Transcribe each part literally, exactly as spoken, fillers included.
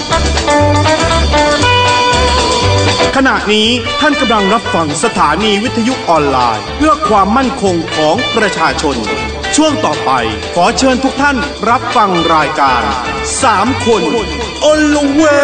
ขณะนี้ท่านกำลังรับฟังสถานีวิทยุออนไลน์เพื่อความมั่นคงของประชาชนช่วงต่อไปขอเชิญทุกท่านรับฟังรายการสามคนอลเว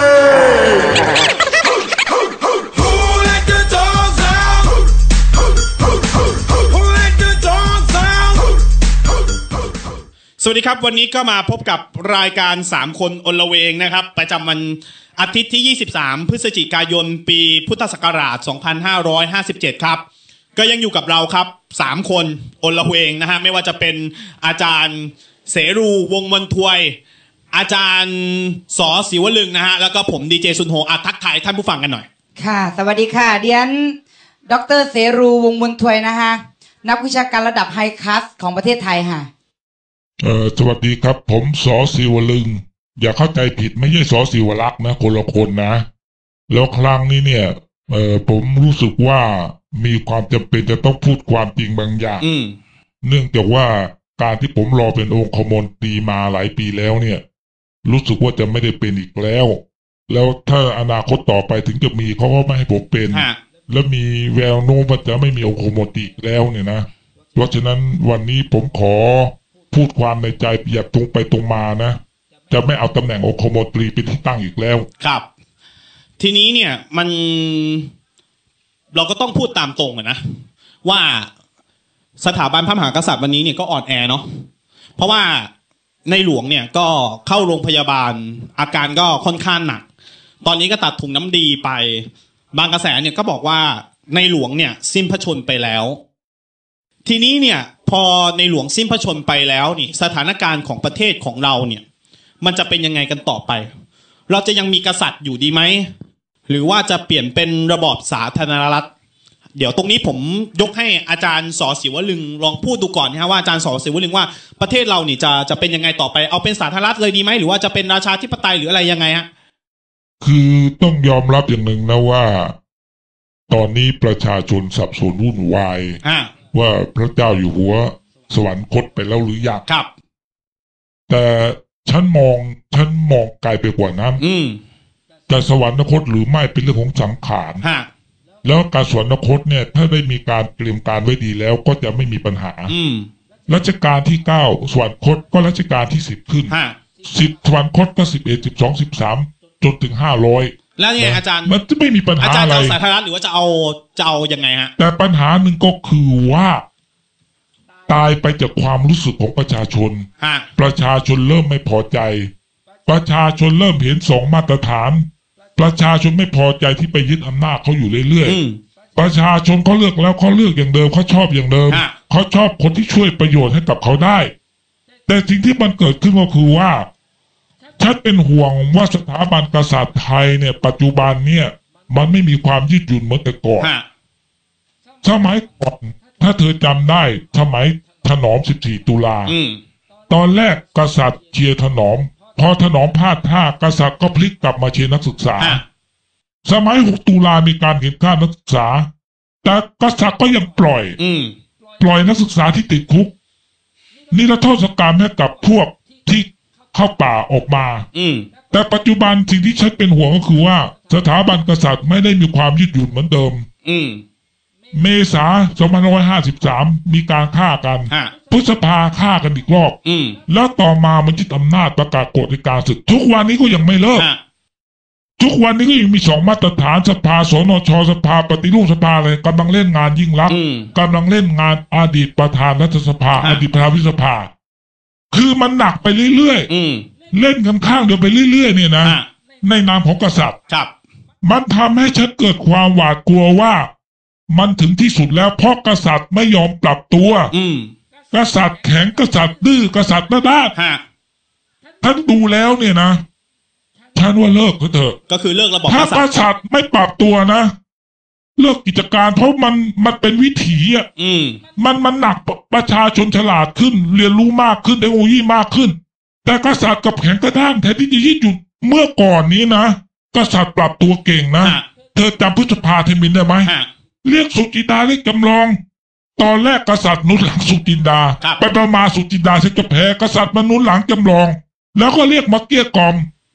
สวัสดีครับวันนี้ก็มาพบกับรายการสามคนอลเวงนะครับประจำวันอาทิตย์ที่ยี่สิบสามพฤศจิกายนปีพุทธศักราชสองพันห้าร้อยห้าสิบเจ็ดครับก็ยังอยู่กับเราครับสามคนอลเวงนะฮะไม่ว่าจะเป็นอาจารย์เสรูวงศ์มนทวยอาจารย์สอศิวลึงนะฮะแล้วก็ผมดีเจซุนโฮอ่ะทักทายท่านผู้ฟังกันหน่อยค่ะสวัสดีค่ะเดียนดรเสรูวงศ์มนทวยนะคะนักวิชาการระดับไฮคลาสของประเทศไทยค่ะเอ่อสวัสดีครับผมสอศิวลึงอย่าเข้าใจผิดไม่ใช่สอศิวลักษณ์นะคนละคนนะแล้วครั้งนี้เนี่ยเอ่อผมรู้สึกว่ามีความจำเป็นจะต้องพูดความจริงบางอย่างเนื่องจากว่าการที่ผมรอเป็นองคมนตรีมาหลายปีแล้วเนี่ยรู้สึกว่าจะไม่ได้เป็นอีกแล้วแล้วถ้าอนาคตต่อไปถึงจะมีเขาก็ไม่ให้ผมเป็นแล้วมีแววโน้มว่าจะไม่มีองคมนตรีอีกแล้วเนี่ยนะเพราะฉะนั้นวันนี้ผมขอพูดความในใจอย่าตรงไปตรงมานะจะไม่เอาตำแหน่งองคมนตรีเป็นที่ตั้งอีกแล้วครับทีนี้เนี่ยมันเราก็ต้องพูดตามตรงอะนะว่าสถาบันพระมหากษัตริย์วันนี้เนี่ยก็อ่อนแอเนาะเพราะว่าในหลวงเนี่ยก็เข้าโรงพยาบาลอาการก็ค่อนข้างหนักตอนนี้ก็ตัดถุงน้ำดีไปบางกระแสเนี่ยก็บอกว่าในหลวงเนี่ยสิ้นพระชนม์ไปแล้วทีนี้เนี่ยพอในหลวงสิ้นพระชนม์ไปแล้วนี่สถานการณ์ของประเทศของเราเนี่ยมันจะเป็นยังไงกันต่อไปเราจะยังมีกษัตริย์อยู่ดีไหมหรือว่าจะเปลี่ยนเป็นระบอบสาธารณรัฐเดี๋ยวตรงนี้ผมยกให้อาจารย์สอศิวลึงลองพูดดูก่อนนะฮะว่าอาจารย์สอศิวลึงว่าประเทศเรานี่จะจะเป็นยังไงต่อไปเอาเป็นสาธารณรัฐเลยดีไหมหรือว่าจะเป็นราชาธิปไตยหรืออะไรยังไงฮะคือต้องยอมรับอย่างหนึ่งนะว่าตอนนี้ประชาชนสับสนวุ่นวายว่าพระเจ้าอยู่หัวสวรรคตไปแล้วหรือยังครับแต่ฉันมองฉันมองไกลไปกว่านั้นแต่สวรรคตหรือไม่เป็นเรื่องของสังขารแล้วการสวรรคตเนี่ยถ้าได้มีการเตรียมการไว้ดีแล้วก็จะไม่มีปัญหารัชกาลที่เก้าสวรรคตก็รัชกาลที่สิบขึ้นสิบสวรรคตก็สิบเอ็ดสิบสองสิบสามจนถึงห้าร้อยแล้วไงอาจารย์มันจะไม่มีปัญหาอะไรอาจารย์จะเอาสาธารณรัฐหรือว่าจะเอาจะเอายังไงฮะแต่ปัญหาหนึ่งก็คือว่าตายไปจากความรู้สึกของประชาชนประชาชนเริ่มไม่พอใจประชาชนเริ่มเห็นสองมาตรฐานประชาชนไม่พอใจที่ไปยึดอำนาจเขาอยู่เรื่อยๆประชาชนเขาเลือกแล้วเขาเลือกอย่างเดิมเขาชอบอย่างเดิมเขาชอบคนที่ช่วยประโยชน์ให้กับเขาได้แต่สิ่งที่มันเกิดขึ้นก็คือว่าฉันเป็นห่วงว่าสถาบันกษัตริย์ไทยเนี่ยปัจจุบันเนี่ยมันไม่มีความยืดหยุ่นเหมือนแต่ก่อนสมัยก่อนถ้าเธอจำได้สมัยถนอมสิบสี่ตุลาตอนแรกกษัตริย์เชียร์ถนอมพอถนอมพลาดท่ากษัตริย์ก็พลิกกลับมาเชียร์นักศึกษาสมัยหกตุลามีการเห็นค่านักศึกษาแต่กษัตริย์ก็ยังปล่อยปล่อยนักศึกษาที่ติดคุกนิรโทษกรรมให้กับพวกที่เข้าป่าออกมาแต่ปัจจุบันสิ่งที่ฉันเป็นห่วงก็คือว่าสถาบันกษัตริย์ไม่ได้มีความยืดหยุ่นเหมือนเดิมเมษาสองพันห้าร้อยห้าสิบสามมีการฆ่ากันพฤษภาฆ่ากันอีกรอบแล้วต่อมามันยึดอำนาจประกาศกฎในการศึกทุกวันนี้ก็ยังไม่เลิกทุกวันนี้ก็ยังมีสองมาตรฐานสภาสนชสภาปฏิรูปสภาอะไรกำลังเล่นงานยิ่งลักษณ์กำลังเล่นงานอดีตประธานรัฐสภาอดีตประธานวิสภาคือมันหนักไปเรื่อยๆเล่นกันข้างเดียวไปเรื่อยๆเนี่ยนะในนามของกษัตริย์มันทำให้ฉันเกิดความหวาดกลัวว่ามันถึงที่สุดแล้วเพราะกษัตริย์ไม่ยอมปรับตัวกษัตริย์แข็งกษัตริย์ดื้อกษัตริย์ด้านด้านท่านดูแล้วเนี่ยนะท่านว่าเลิกเถอะก็คือเลิกระบบถ้ากษัตริย์ไม่ปรับตัวนะเลิกกิจการเพราะมันมันเป็นวิถีอ่ะมันมันหนักประชาชนฉลาดขึ้นเรียนรู้มากขึ้นเทคโนโลยีมากขึ้นแต่กษัตริย์กับแข็งกระด้างแทนที่จะยืดหยุ่นเมื่อก่อนนี้นะกษัตริย์ปรับตัวเก่งนะเธอจำพฤษภาเทมินได้ไหมเรียกสุจินดาเรียกจำลองตอนแรกกษัตริย์นุนหลังสุจินดาไปประมาสุจินดาเสร็จจะแพ้กษัตริย์มานุนหลังจำลองแล้วก็เรียกมาเกลี้ยกล่อม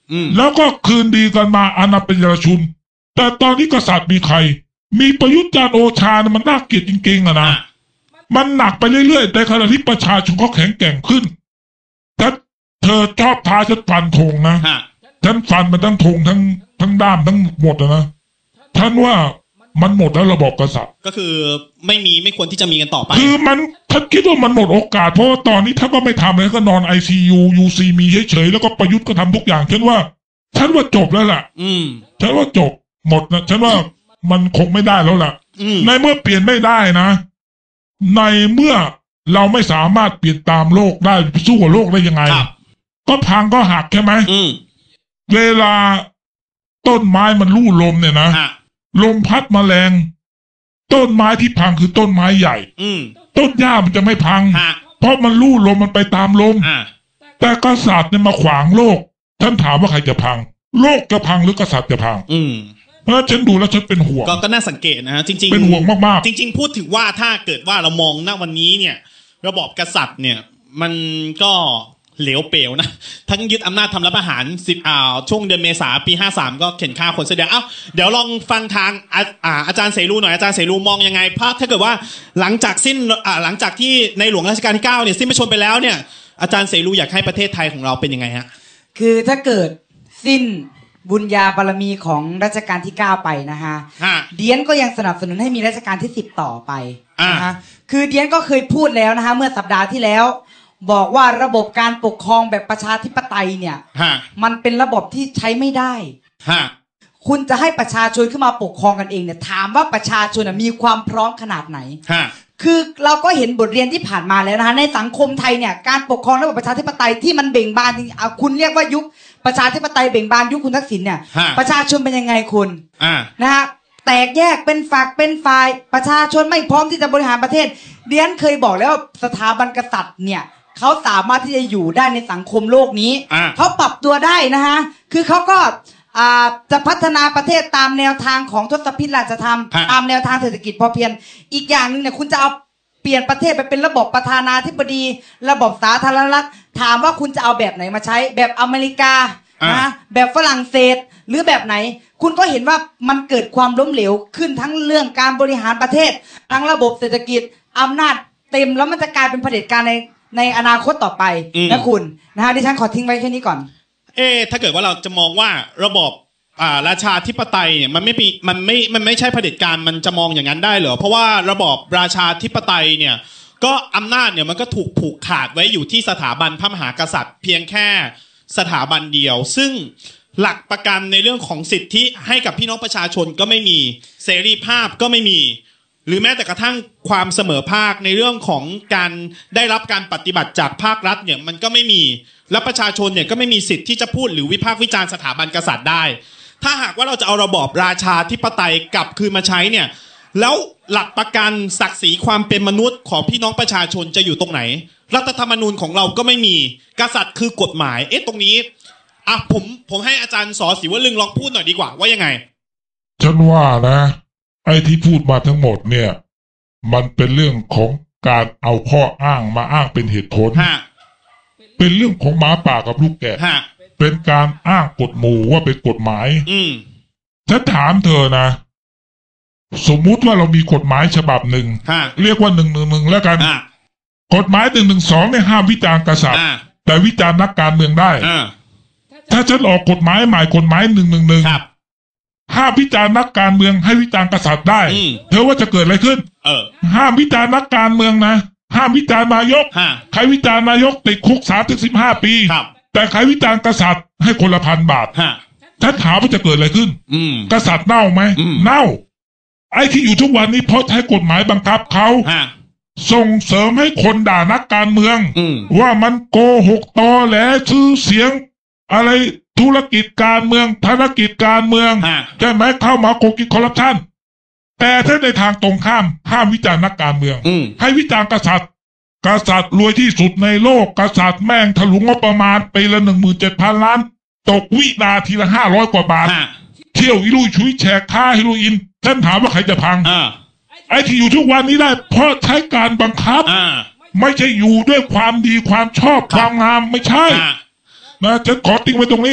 แล้วก็คืนดีกันมาอาณาเป็นยรชุนแต่ตอนนี้กษัตริย์มีใครมีประยุทธ์จันทร์โอชานะมันน่าเกลียดจริงๆอะนะมันหนักไปเรื่อยๆแต่ขณะที่ประชาชนเขาแข็งแกร่งขึ้นถ้าเธอชอบท้าฉันฟันธงนะฉันฟันมันทั้งธงทั้งทั้งด้ามทั้งหมดนะท่านว่ามันหมดแล้วระบบกษัตริย์ก็คือไม่มีไม่ควรที่จะมีกันต่อไปคือมันท่านคิดว่ามันหมดโอกาสเพราะว่าตอนนี้ท่านก็ไม่ทำเลยก็นอนไอซียูยูซีมีเฉยๆแล้วก็ประยุทธ์ก็ทำทุกอย่างฉันว่าฉันว่าจบแล้วล่ะอืมฉันว่าจบหมดนะฉันว่ามันคงไม่ได้แล้วล่ะในเมื่อเปลี่ยนไม่ได้นะในเมื่อเราไม่สามารถเปลี่ยนตามโลกได้สู้กับโลกได้ยังไงก็พังก็หักใช่ไหมเวลาต้นไม้มันลู่ลมเนี่ยนะลมพัดมาแรงต้นไม้ที่พังคือต้นไม้ใหญ่ต้นหญ้ามันจะไม่พังเพราะมันลู่ลมมันไปตามลมแต่กษัตริย์เนี่ยมาขวางโลกท่านถามว่าใครจะพังโลกจะพังหรือกษัตริย์จะพังเพราะฉันดูแล้วฉันเป็นห่วงก็น่าสังเกตนะฮะจริงๆเป็นห่วงมากๆจริงๆพูดถึงว่าถ้าเกิดว่าเรามองณวันนี้เนี่ยระบอบกษัตริย์เนี่ยมันก็เหลวเปลวนะทั้งยึดอำนาจทำรัฐประหารสิบอ่าช่วงเดือนเมษาปีห้าสามก็เข็นฆ่าคนเสียเดียวเอ้าเดี๋ยวลองฟังทางอาอ่าอาจารย์เสรีหน่อยอาจารย์เสรีมองยังไงเพราะถ้าเกิดว่าหลังจากสิ้นอ่าหลังจากที่ในหลวงรัชกาลที่เก้าเนี่ยสิ้นพระชนม์ไปแล้วเนี่ยอาจารย์เสรีอยากให้ประเทศไทยของเราเป็นยังไงฮะคือถ้าเกิดสิ้นบุญญาบารมีของรัชกาลที่เก้าไปนะคะเดียนก็ยังสนับสนุนให้มีรัชกาลที่สิบต่อไปนะคะคือเดียนก็เคยพูดแล้วนะคะเมื่อสัปดาห์ที่แล้วบอกว่าระบบการปกครองแบบประชาธิปไตยเนี่ยมันเป็นระบบที่ใช้ไม่ได้คุณจะให้ประชาชนขึ้นมาปกครองกันเองเนี่ยถามว่าประชาชนมีความพร้อมขนาดไหนคือเราก็เห็นบทเรียนที่ผ่านมาแล้วนะคะในสังคมไทยเนี่ยการปกครองระบบประชาธิปไตยที่มันเบ่งบานจริงๆคุณเรียกว่ายุคประชาธิปไตยเบ่งบานยุคคุณทักษิณเนี่ยประชาชนเป็นยังไงคุณนะฮะแตกแยกเป็นฝักเป็นฝ่ายประชาชนไม่พร้อมที่จะบริหารประเทศเดียนเคยบอกแล้วสถาบันกษัตริย์เนี่ยเขาสามารถที่จะอยู่ได้ในสังคมโลกนี้เขาปรับตัวได้นะฮะคือเขาก็จะพัฒนาประเทศตามแนวทางของทศพิธราชธรรมตามแนวทางเศรษฐกิจพอเพียงอีกอย่างนึงเนี่ยคุณจะเอาเปลี่ยนประเทศไปเป็นระบบประธานาธิบดีระบบสาธารณรัฐถามว่าคุณจะเอาแบบไหนมาใช้แบบอเมริกานะแบบฝรั่งเศสหรือแบบไหนคุณก็เห็นว่ามันเกิดความล้มเหลวขึ้นทั้งเรื่องการบริหารประเทศทั้งระบบเศรษฐกิจอำนาจเต็มแล้วมันจะกลายเป็นเผด็จการในในอนาคตต่อไปนะคุณนะฮะดิฉันขอทิ้งไว้แค่นี้ก่อนเอ๊ถ้าเกิดว่าเราจะมองว่าระบบอ่าราชาธิปไตยเนี่ยมันไม่มีมันไม่มันไม่ใช่เผด็จการมันจะมองอย่างนั้นได้เหรอเพราะว่าระบอบราชาธิปไตยเนี่ยก็อำนาจเนี่ยมันก็ถูกผูกขาดไว้อยู่ที่สถาบันพระมหากษัตริย์เพียงแค่สถาบันเดียวซึ่งหลักประกันในเรื่องของสิทธิให้กับพี่น้องประชาชนก็ไม่มีเสรีภาพก็ไม่มีหรือแม้แต่กระทั่งความเสมอภาคในเรื่องของการได้รับการปฏิบัติจากภาครัฐเนี่ยมันก็ไม่มีและประชาชนเนี่ยก็ไม่มีสิทธิ์ที่จะพูดหรือวิพากษ์วิจารณ์สถาบันกษัตริย์ได้ถ้าหากว่าเราจะเอาระบอบราชาธิปไตยกลับคืนมาใช้เนี่ยแล้วหลักประกันศักดิ์ศรีความเป็นมนุษย์ของพี่น้องประชาชนจะอยู่ตรงไหนรัฐธรรมนูญของเราก็ไม่มีกษัตริย์คือกฎหมายเอ๊ะตรงนี้อ่ะผมผมให้อาจารย์สอศิวลึงลองพูดหน่อยดีกว่าว่ายังไงฉันว่านะไอ้ที่พูดมาทั้งหมดเนี่ยมันเป็นเรื่องของการเอาข้ออ้างมาอ้างเป็นเหตุผลเป็นเรื่องของหมาป่ากับลูกแกะเป็นการอ้างกฎหมู่ว่าเป็นกฎหมายฉันถามเธอนะสมมุติว่าเรามีกฎหมายฉบับหนึ่งเรียกว่าหนึ่งหนึ่งหนึ่งแล้วกันกฎหมายหนึ่งหนึ่งสองเนี่ยห้ามวิจารณ์กษัตริย์แต่วิจารณ์นักการเมืองได้ถ้าฉันออกกฎหมายใหม่กฎหมายหนึ่งหนึ่งหนึ่งห้ามวิจารณ์นักการเมืองให้วิจารณ์กษัตริย์ได้เธอว่าจะเกิดอะไรขึ้นเออห้ามวิจารณ์นักการเมืองนะห้ามวิจารณ์นายกใครวิจารณ์นายกติดคุกสามถึงสิบห้าปีแต่ใครวิจารณ์กษัตริย์ให้คนละพันบาทถ้าถามว่าจะเกิดอะไรขึ้นกษัตริย์เน่าไหมเน่าไอ้ที่อยู่ทุกวันนี้เพราะใช้กฎหมายบังคับเขาส่งเสริมให้คนด่านักการเมืองว่ามันโกหกตอแหลชื่อเสียงอะไรธุรกิจการเมืองธุรกิจการเมืองใช่ไหมเข้ามาโกงกินคอร์รัปชันแต่ถ้าในทางตรงข้ามห้ามวิจารณ์นักการเมืองให้วิจารณ์กษัตริย์กษัตริย์รวยที่สุดในโลกกษัตริย์แม่งถลุงงบประมาณปีละหนึ่งหมื่นเจ็ดพันล้านตกวินาทีละห้าร้อยกว่าบาทเที่ยวอิลุยชุยแฉกค้าฮิโรอีนฉันถามว่าใครจะพังไอ้ที่อยู่ทุกวันนี้ได้เพราะใช้การบังคับไม่ใช่อยู่ด้วยความดีความชอบความงามไม่ใช่นะฉันขอติ้งไว้ตรงนี้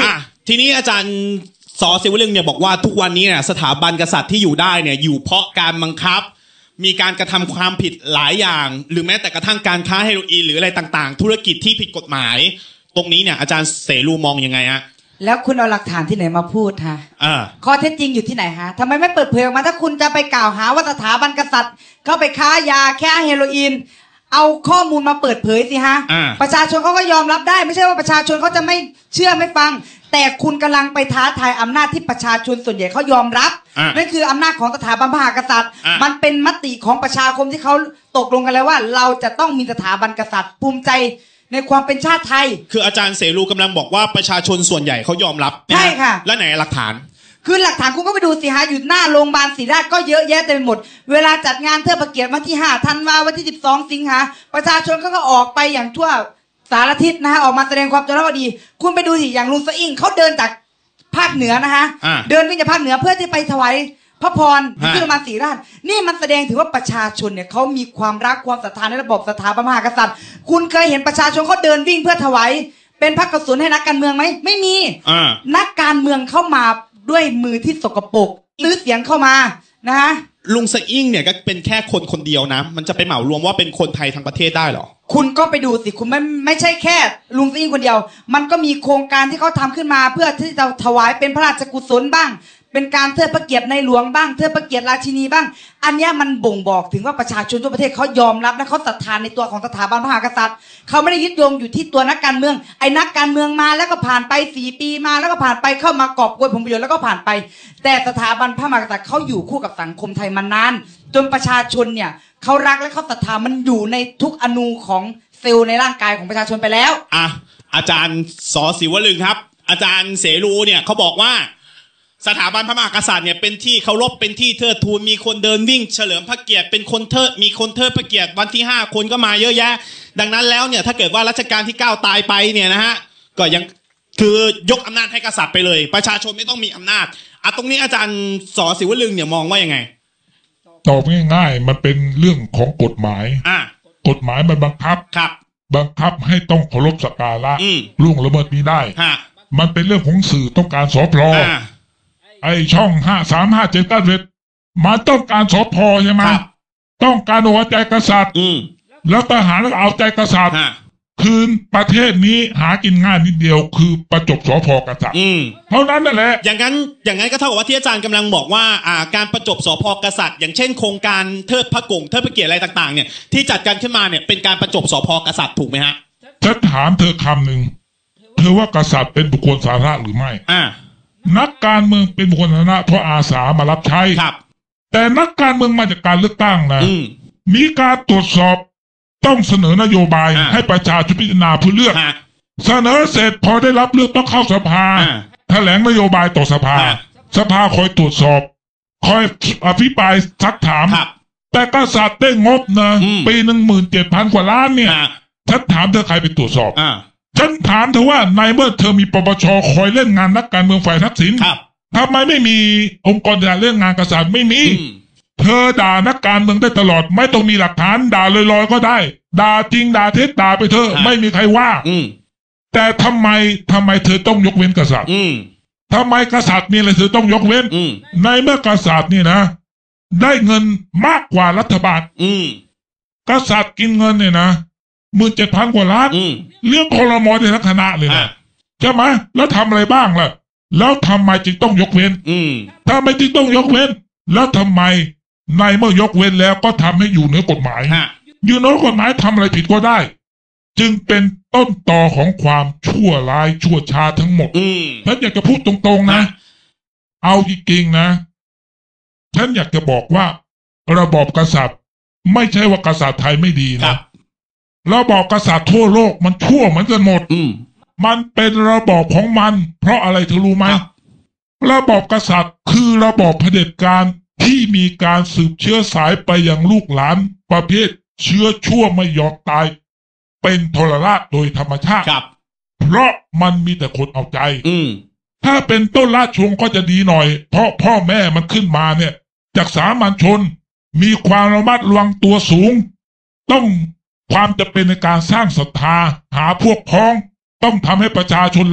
ทีนี้อาจารย์สอศิวลึงเนี่ยบอกว่าทุกวันนี้เนี่ยสถาบันกษัตริย์ที่อยู่ได้เนี่ยอยู่เพราะการบังคับมีการกระทำความผิดหลายอย่างหรือแม้แต่กระทั่งการค้าเฮโรอีนหรืออะไรต่างๆธุรกิจที่ผิดกฎหมายตรงนี้เนี่ยอาจารย์เสรูมองยังไงฮะแล้วคุณเอาหลักฐานที่ไหนมาพูดฮะข้อเท็จจริงอยู่ที่ไหนฮะทำไมไม่เปิดเผยออกมาถ้าคุณจะไปกล่าวหาว่าสถาบันกษัตริย์เข้าไปค้ายาแค่เฮโรอีนเอาข้อมูลมาเปิดเผยสิฮะประชาชนเขาก็ยอมรับได้ไม่ใช่ว่าประชาชนเขาจะไม่เชื่อไม่ฟังแต่คุณกำลังไปท้าทายอำนาจที่ประชาชนส่วนใหญ่เขายอมรับนั่นคืออำนาจของสถาบันพระมหากษัตริย์มันเป็นมติของประชาคมที่เขาตกลงกันแล้วว่าเราจะต้องมีสถาบันกษัตริย์ภูมิใจในความเป็นชาติไทยคืออาจารย์เสรูกำลังบอกว่าประชาชนส่วนใหญ่เขายอมรับใช่ค่ะและไหนหลักฐานคือหลักฐานคุณก็ไปดูสิฮะอยู่หน้าโรงพยาบาลศรีราชก็เยอะแยะเต็มไปหมดเวลาจัดงานเทิดพระเกียรติวันที่ห้าธันวาวันที่สิบสองสิงหาประชาชนเขาก็ออกไปอย่างทั่วสารทิศนะฮะออกมาแสดงความจงรักภักดีคุณไปดูสิอย่างลุงสะอิ่งเขาเดินจากภาคเหนือนะฮะเดินวิ่งจากภาคเหนือเพื่อที่ไปถวายพระพรที่โรงพยาบาลศรีราชนี่มันแสดงถึงว่าประชาชนเนี่ยเขามีความรักความศรัทธาในระบบสถาบันพระมหากษัตริย์คุณเคยเห็นประชาชนเขาเดินวิ่งเพื่อถวายเป็นพระกฐินให้นักการเมืองไหมไม่มีนักการเมืองเข้ามาด้วยมือที่สกปรกซื้อเสียงเข้ามานะฮะลุงสะอิ่งเนี่ยก็เป็นแค่คนคนเดียวนะมันจะไปเหมารวมว่าเป็นคนไทยทั้งประเทศได้หรอคุณก็ไปดูสิคุณไม่ไม่ใช่แค่ลุงสะอิ่งคนเดียวมันก็มีโครงการที่เขาทำขึ้นมาเพื่อที่จะถวายเป็นพระราชกุศลบ้างเป็นการเทิดพระเกียรติในหลวงบ้างเทิดพระเกียรติราชินีบ้างอันนี้มันบ่งบอกถึงว่าประชาชนทั่วประเทศเขายอมรับและเขาศรัทธาในตัวของสถาบันพระมหากษัตริย์เขาไม่ได้ยึดโยงอยู่ที่ตัวนักการเมืองไอ้นักการเมืองมาแล้วก็ผ่านไปสี่ปีมาแล้วก็ผ่านไปเข้ามากอบโกยผลประโยชน์แล้วก็ผ่านไปแต่สถาบันพระมหากษัตริย์เขาอยู่คู่กับสังคมไทยมานานจนประชาชนเนี่ยเขารักและเขาศรัทธามันอยู่ในทุกอนูของเซลล์ในร่างกายของประชาชนไปแล้วอ่ะอาจารย์สอศิวลึงครับอาจารย์เสรูเนี่ยเขาบอกว่าสถาบันพระมหากษัตริย์เนี่ยเป็นที่เคารพเป็นที่เทิดทูนมีคนเดินวิ่งเฉลิมพระเกียรติเป็นคนเทิดมีคนเทิดพระเกียรติวันที่ห้าคนก็มาเยอะแยะดังนั้นแล้วเนี่ยถ้าเกิดว่ารัชกาลที่เก้าตายไปเนี่ยนะฮะก็ยังคือยกอำนาจให้กษัตริย์ไปเลยประชาชนไม่ต้องมีอำนาจอ่ะตรงนี้อาจารย์สอศิวลึงเนี่ยมองว่ายังไงตอบง่ายๆมันเป็นเรื่องของกฎหมายอ่ะกฎหมายมันบังคับครับบังคับให้ต้องเคารพสักการะล่วงละเมิดนี้ได้มันเป็นเรื่องของสื่อต้องการสพไอช่องห้าสามห้าเจ็ดเก้าเจ็ดมาต้องการสพใช่ไหมต้องการเอาใจกษัตริย์แล้วทหารก็เอาใจกษัตริย์คืนประเทศนี้หากินง่ายนิดเดียวคือประจบสพกษัตริย์เท่านั้นนั่นแหละอย่างนั้นอย่างนั้นก็เท่ากับว่าที่อาจารย์กำลังบอกว่าอ่าการประจบสพกษัตริย์อย่างเช่นโครงการเทิดพระกงเทิดพระเกียรติอะไรต่างๆเนี่ยที่จัดการขึ้นมาเนี่ยเป็นการประจบสพกษัตริย์ถูกไหมฮะฉันถามเธอคำหนึ่งเธอว่ากษัตริย์เป็นบุคคลสาธารณะหรือไม่อ่านักการเมืองเป็นบุคคลสาธารณะเพราะอาสามารับใช้ครับแต่นักการเมืองมาจากการเลือกตั้งนะมีการตรวจสอบต้องเสนอนโยบายให้ประชาชนพิจารณาเพื่อเลือกเสนอเสร็จพอได้รับเลือกต้องเข้าสภาแถลงนโยบายต่อสภาสภาคอยตรวจสอบคอยอภิปรายซักถามแต่กษัตริย์ได้งบนะปีหนึ่งหมื่นเจ็ดพันกว่าล้านเนี่ยฉันถามเธอใครไปตรวจสอบฉันถามเธอว่าในเมื่อเธอมีปปชคอยเล่นงานนักการเมืองฝ่ายทักษิณทำไมไม่มีองค์กรด่าเรื่องงานกษัตริย์ไม่มีเธอด่านักการเมืองได้ตลอดไม่ต้องมีหลักฐานด่าลอยๆก็ได้ด่าจริงด่าเท็จด่าไปเถอะไม่มีใครว่าแต่ทำไมทำไมเธอต้องยกเว้นกษัตริย์ทำไมกษัตริย์นี่เลยเธอต้องยกเว้นในเมื่อกษัตริย์นี่นะได้เงินมากกว่ารัฐบาลกษัตริย์กินเงินเนี่ยนะหมื่นเจ็ดพันกว่าล้านเรื่องครม.ในลักษณะเลยนะใช่ไหมแล้วทำอะไรบ้างล่ะแล้วทำไมจึงต้องยกเว้นทำไมจึงต้องยกเว้นแล้วทำไมในเมื่อยกเว้นแล้วก็ทำให้อยู่เหนือกฎหมายอยู่เหนือกฎหมายทำอะไรผิดก็ได้จึงเป็นต้นตอของความชั่วร้ายชั่วช้าทั้งหมดฉันอยากจะพูดตรงๆนะเอาจริงๆนะฉันอยากจะบอกว่าระบอบกษัตริย์ไม่ใช่ว่ากษัตริย์ไทยไม่ดีนะระบอบกษัตริย์ทั่วโลกมันชั่วเหมือนกันหมดมันเป็นระบอบของมันเพราะอะไรเธอรู้ไหมระบอบกษัตริย์คือระบอบเผด็จการที่มีการสืบเชื้อสายไปยังลูกหลานประเภทเชื้อชั่วไม่ยอมตายเป็นทรราชโดยธรรมชาติเพราะมันมีแต่คนเอาใจถ้าเป็นต้นราชวงศ์ก็จะดีหน่อยเพราะพ่อแม่มันขึ้นมาเนี่ยจากสามัญชนมีความระมัดระวังตัวสูงต้องความจะเป็นในการสร้างศรัทธาหาพวกพ้องต้องทำให้ประชาชนรัก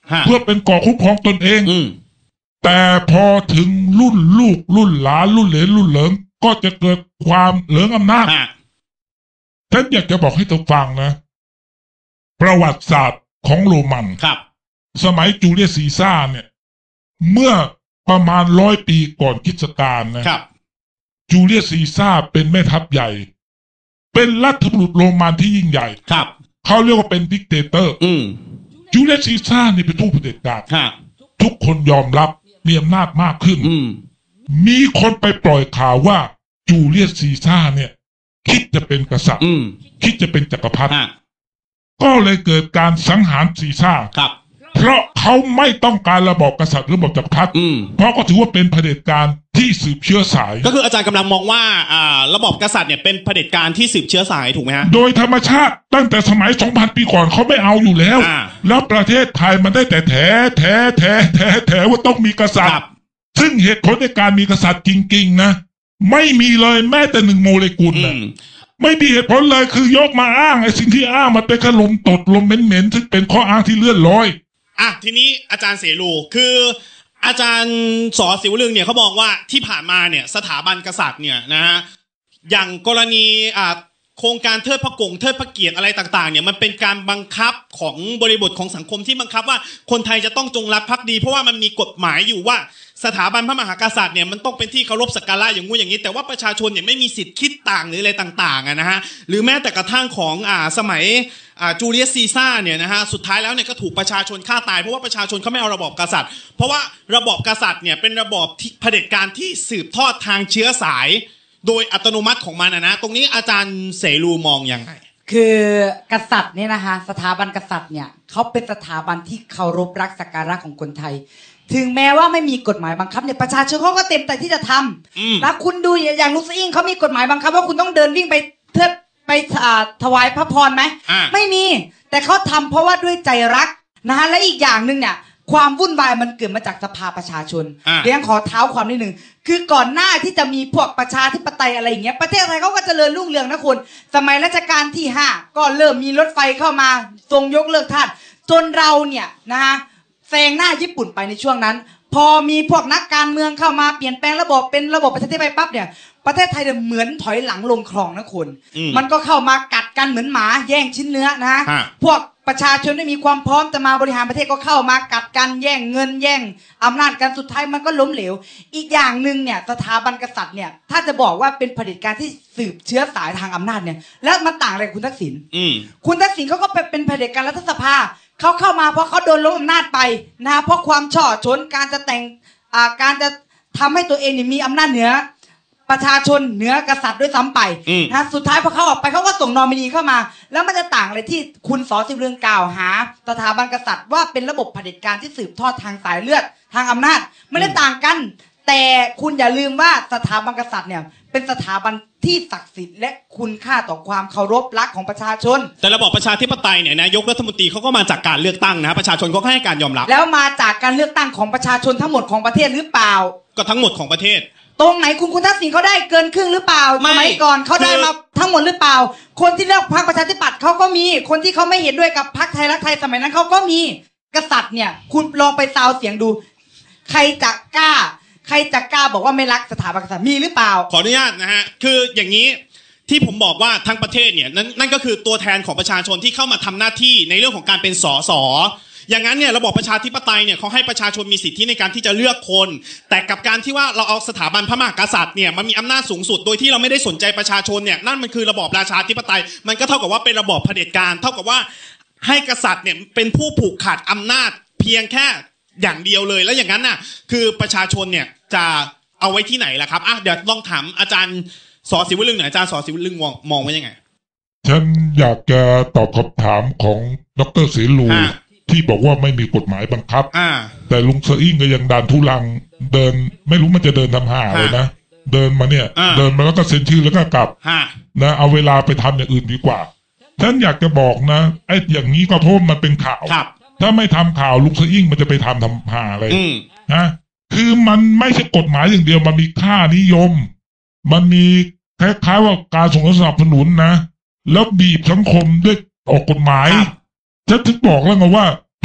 เพื่อเป็นเกราะคุ้มครองตนเองแต่พอถึงรุ่นลูกรุ่นหลานรุ่นเหลนรุ่นเหลิงก็จะเกิดความเหลิงอำนาจฉันอยากจะบอกให้ทุกฟังนะประวัติศาสตร์ของโรมันครับสมัยจูเลียสซีซ่าร์เนี่ยเมื่อประมาณร้อยปีก่อนคริสตกาลนะครับจูเลียสซีซ่าร์เป็นแม่ทัพใหญ่เป็นรัฐบุรุษโรมันที่ยิ่งใหญ่ครับเขาเรียกว่าเป็นดิกเตเตอร์จูเลียสซีซ่าร์นี่เป็นผู้เผด็จการทุกคนยอมรับมีอำนาจมากขึ้นมีคนไปปล่อยข่าวว่าจูเลียสซีซ่าร์เนี่ยคิดจะเป็นกษัตริย์คิดจะเป็นจักรพรรดิก็เลยเกิดการสังหารซีซ่าร์เพราะเขาไม่ต้องการระบอบกษัตริย์หรือระบอบจักรพรรดิเพราะก็ถือว่าเป็นเผด็จการที่สืบเชื้อสายก็คืออาจารย์กำลังมองว่าอ่าระบอบกษัตริย์เนี่ยเป็นเผด็จการที่สืบเชื้อสายถูกไหมฮะโดยธรรมชาติตั้งแต่สมัย สองพัน ปีก่อนเขาไม่เอาอยู่แล้วแล้วประเทศไทยมันได้แต่แถแถแถแถแถว่าต้องมีกษัตริย์ซึ่งเหตุผลในการมีกษัตริย์จริงๆนะไม่มีเลยแม้แต่หนึ่งโมเลกุลนะไม่มีเหตุผลเลยคือยกมาอ้างไอ้สิ่งที่อ้างมันเป็นแค่ลมตดลมเหม็นๆซึ่งเป็นข้ออ้างที่เลื่อนลอยอ่ะทีนี้อาจารย์เสรูคืออาจารย์สอศิวลึงเนี่ยเขาบอกว่าที่ผ่านมาเนี่ยสถาบันกษัตริย์เนี่ยนะฮะอย่างกรณีอ่าโครงการเทิดพระกงเทิดพระเกียรติอะไรต่างๆเนี่ยมันเป็นการบังคับของบริบทของสังคมที่บังคับว่าคนไทยจะต้องจงรักภักดีเพราะว่ามันมีกฎหมายอยู่ว่าสถาบันพระมหากษัตริย์เนี่ยมันต้องเป็นที่เคารพสักการะอย่างงู้นอย่างนี้แต่ว่าประชาชนเนี่ยไม่มีสิทธิ์คิดต่างหรืออะไรต่างๆนะฮะหรือแม้แต่กระทั่งของอ่าสมัยอ่าจูเลียสซีซ่าร์เนี่ยนะฮะสุดท้ายแล้วเนี่ยก็ถูกประชาชนฆ่าตายเพราะว่าประชาชนเขาไม่เอาระบอบกษัตริย์เพราะว่าระบอบกษัตริย์เนี่ยเป็นระบอบเผด็จการที่สืบทอดทางเชื้อสายโดยอัตโนมัติของมันนะตรงนี้อาจารย์เสรูมองยังไงคือกษัตริย์เนี่ยนะคะสถาบันกษัตริย์เนี่ยเขาเป็นสถาบันที่เคารพรักสักการะของคนไทยถึงแม้ว่าไม่มีกฎหมายบังคับเนี่ยประชาชนเขาก็เต็มใจที่จะทำแล้วคุณดูอย่างลุงซิ่งเขามีกฎหมายบังคับว่าคุณต้องเดินวิ่งไปเพื่อไปถวายพระพรไหมไม่มีแต่เขาทำเพราะว่าด้วยใจรักนะฮะและอีกอย่างหนึ่งเนี่ยความวุ่นวายมันเกิดมาจากสภาประชาชนเดี๋ยวขอเท้าความนิดหนึ่งคือก่อนหน้าที่จะมีพวกประชาธิปไตยอะไรอย่างเงี้ยประเทศไทยเขาก็เจริญรุ่งเรืองนะคุณสมัยรัชกาลที่ห้าก็เริ่มมีรถไฟเข้ามาทรงยกเลิกทาสจนเราเนี่ยนะฮะแซงหน้าญี่ปุ่นไปในช่วงนั้นพอมีพวกนักการเมืองเข้ามาเปลี่ยนแปลงระบบเป็นระบบประชาธิปไตยปั๊บเนี่ยประเทศไทยเหมือนถอยหลังลงคลองนะคุณมันก็เข้ามากัดกันเหมือนหมาแย่งชิ้นเนื้อนะพวกประชาชนไม่มีความพร้อมจะมาบริหารประเทศก็เข้ามากัดกันแย่งเงินแย่งอำนาจกันสุดท้ายมันก็ล้มเหลวอีกอย่างหนึ่งเนี่ยสถาบันกษัตริย์เนี่ยถ้าจะบอกว่าเป็นเผด็จการที่สืบเชื้อสายทางอำนาจเนี่ยแล้วมันต่างอะไรคุณทักษิณคุณทักษิณเขาก็เป็นเผด็จการรัฐสภาเขาเข้ามาเพราะเขาโดนล้มอำนาจไปนะเพราะความช่อชนการจะแต่งอ่าการจะทำให้ตัวเองมีอำนาจเหนือประชาชนเหนือกษัตริย์ด้วยซ้ำไปนะสุดท้ายพอเขาออกไปเขาก็ส่งนอมินีเข้ามาแล้วมันจะต่างอะไรที่คุณสอศิวลึงกล่าวหาสถาบันกษัตริย์ว่าเป็นระบบเผด็จการที่สืบทอดทางสายเลือดทางอำนาจไม่ได้ต่างกันแต่คุณอย่าลืมว่าสถาบันกษัตริย์เนี่ยเป็นสถาบันที่ศักดิ์สิทธิ์และคุณค่าต่อความเคารพรักของประชาชนแต่ระบอบประชาธิปไตยเนี่ยนายกรัฐมนตรีเขาก็มาจากการเลือกตั้งนะประชาชนเขาก็ให้การยอมรับแล้วมาจากการเลือกตั้งของประชาชนทั้งหมดของประเทศหรือเปล่าก็ทั้งหมดของประเทศตรงไหนคุณคุณทักษิณเขาได้เกินครึ่งหรือเปล่าสมัยก่อนเขาได้มาทั้งหมดหรือเปล่าคนที่เลือกพรรคประชาธิปัตย์เขาก็มีคนที่เขาไม่เห็นด้วยกับพรรคไทยรักไทยสมัยนั้นเขาก็มีกษัตริย์เนี่ยคุณลองไปซาวเสียงดูใครจะกล้าใครจะกล้าบอกว่าไม่รักสถาบันกษัตริย์มีหรือเปล่าขออนุญาตนะฮะคืออย่างนี้ที่ผมบอกว่าทั้งประเทศเนี่ยนั่นนั่นก็คือตัวแทนของประชาชนที่เข้ามาทำหน้าที่ในเรื่องของการเป็นสสอย่างนั้นเนี่ยระบบประชาธิปไตยเนี่ยเขาให้ประชาชนมีสิทธิในการที่จะเลือกคนแต่กับการที่ว่าเราเอาสถาบันพระมหากษัตริย์เนี่ยมันมีอำนาจสูงสุดโดยที่เราไม่ได้สนใจประชาชนเนี่ยนั่นมันคือระบอบราชาธิปไตยมันก็เท่ากับว่าเป็นระบอบเผด็จการเท่ากับว่าให้กษัตริย์เนี่ยเป็นผู้ผูกขาดอำนาจเพียงแค่อย่างเดียวเลยแล้วอย่างนั้นน่ะคือประชาชนเนี่ยจะเอาไว้ที่ไหนล่ะครับอ่ะเดี๋ยวลองถามอาจารย์สอศิวลึงหน่อยอาจารย์สอศิวลึงมองมองว่ายังไงฉันอยากจะตอบคำถามของดร.เสรูที่บอกว่าไม่มีกฎหมายบังคับแต่ลุงสอิ่งก็ยังดันทุลังเดินไม่รู้มันจะเดินทำห่าเลยนะเดินมาเนี่ยเดินมาแล้วก็เซ็นชื่อแล้วก็กลับนะเอาเวลาไปทำอย่างอื่นดีกว่าฉันอยากจะบอกนะไอ้อย่างนี้ก็เพราะมันเป็นข่าวถ้าไม่ทำข่าวลุงสอิ่งมันจะไปทำทำห่าอะไรนะคือมันไม่ใช่กฎหมายอย่างเดียวมันมีค่านิยมมันมีคล้ายๆว่าการส่งเสริมสนับสนุนนะแล้วบีบสังคมด้วยออกกฎหมายฉันถึงบอกแล้วไงว่า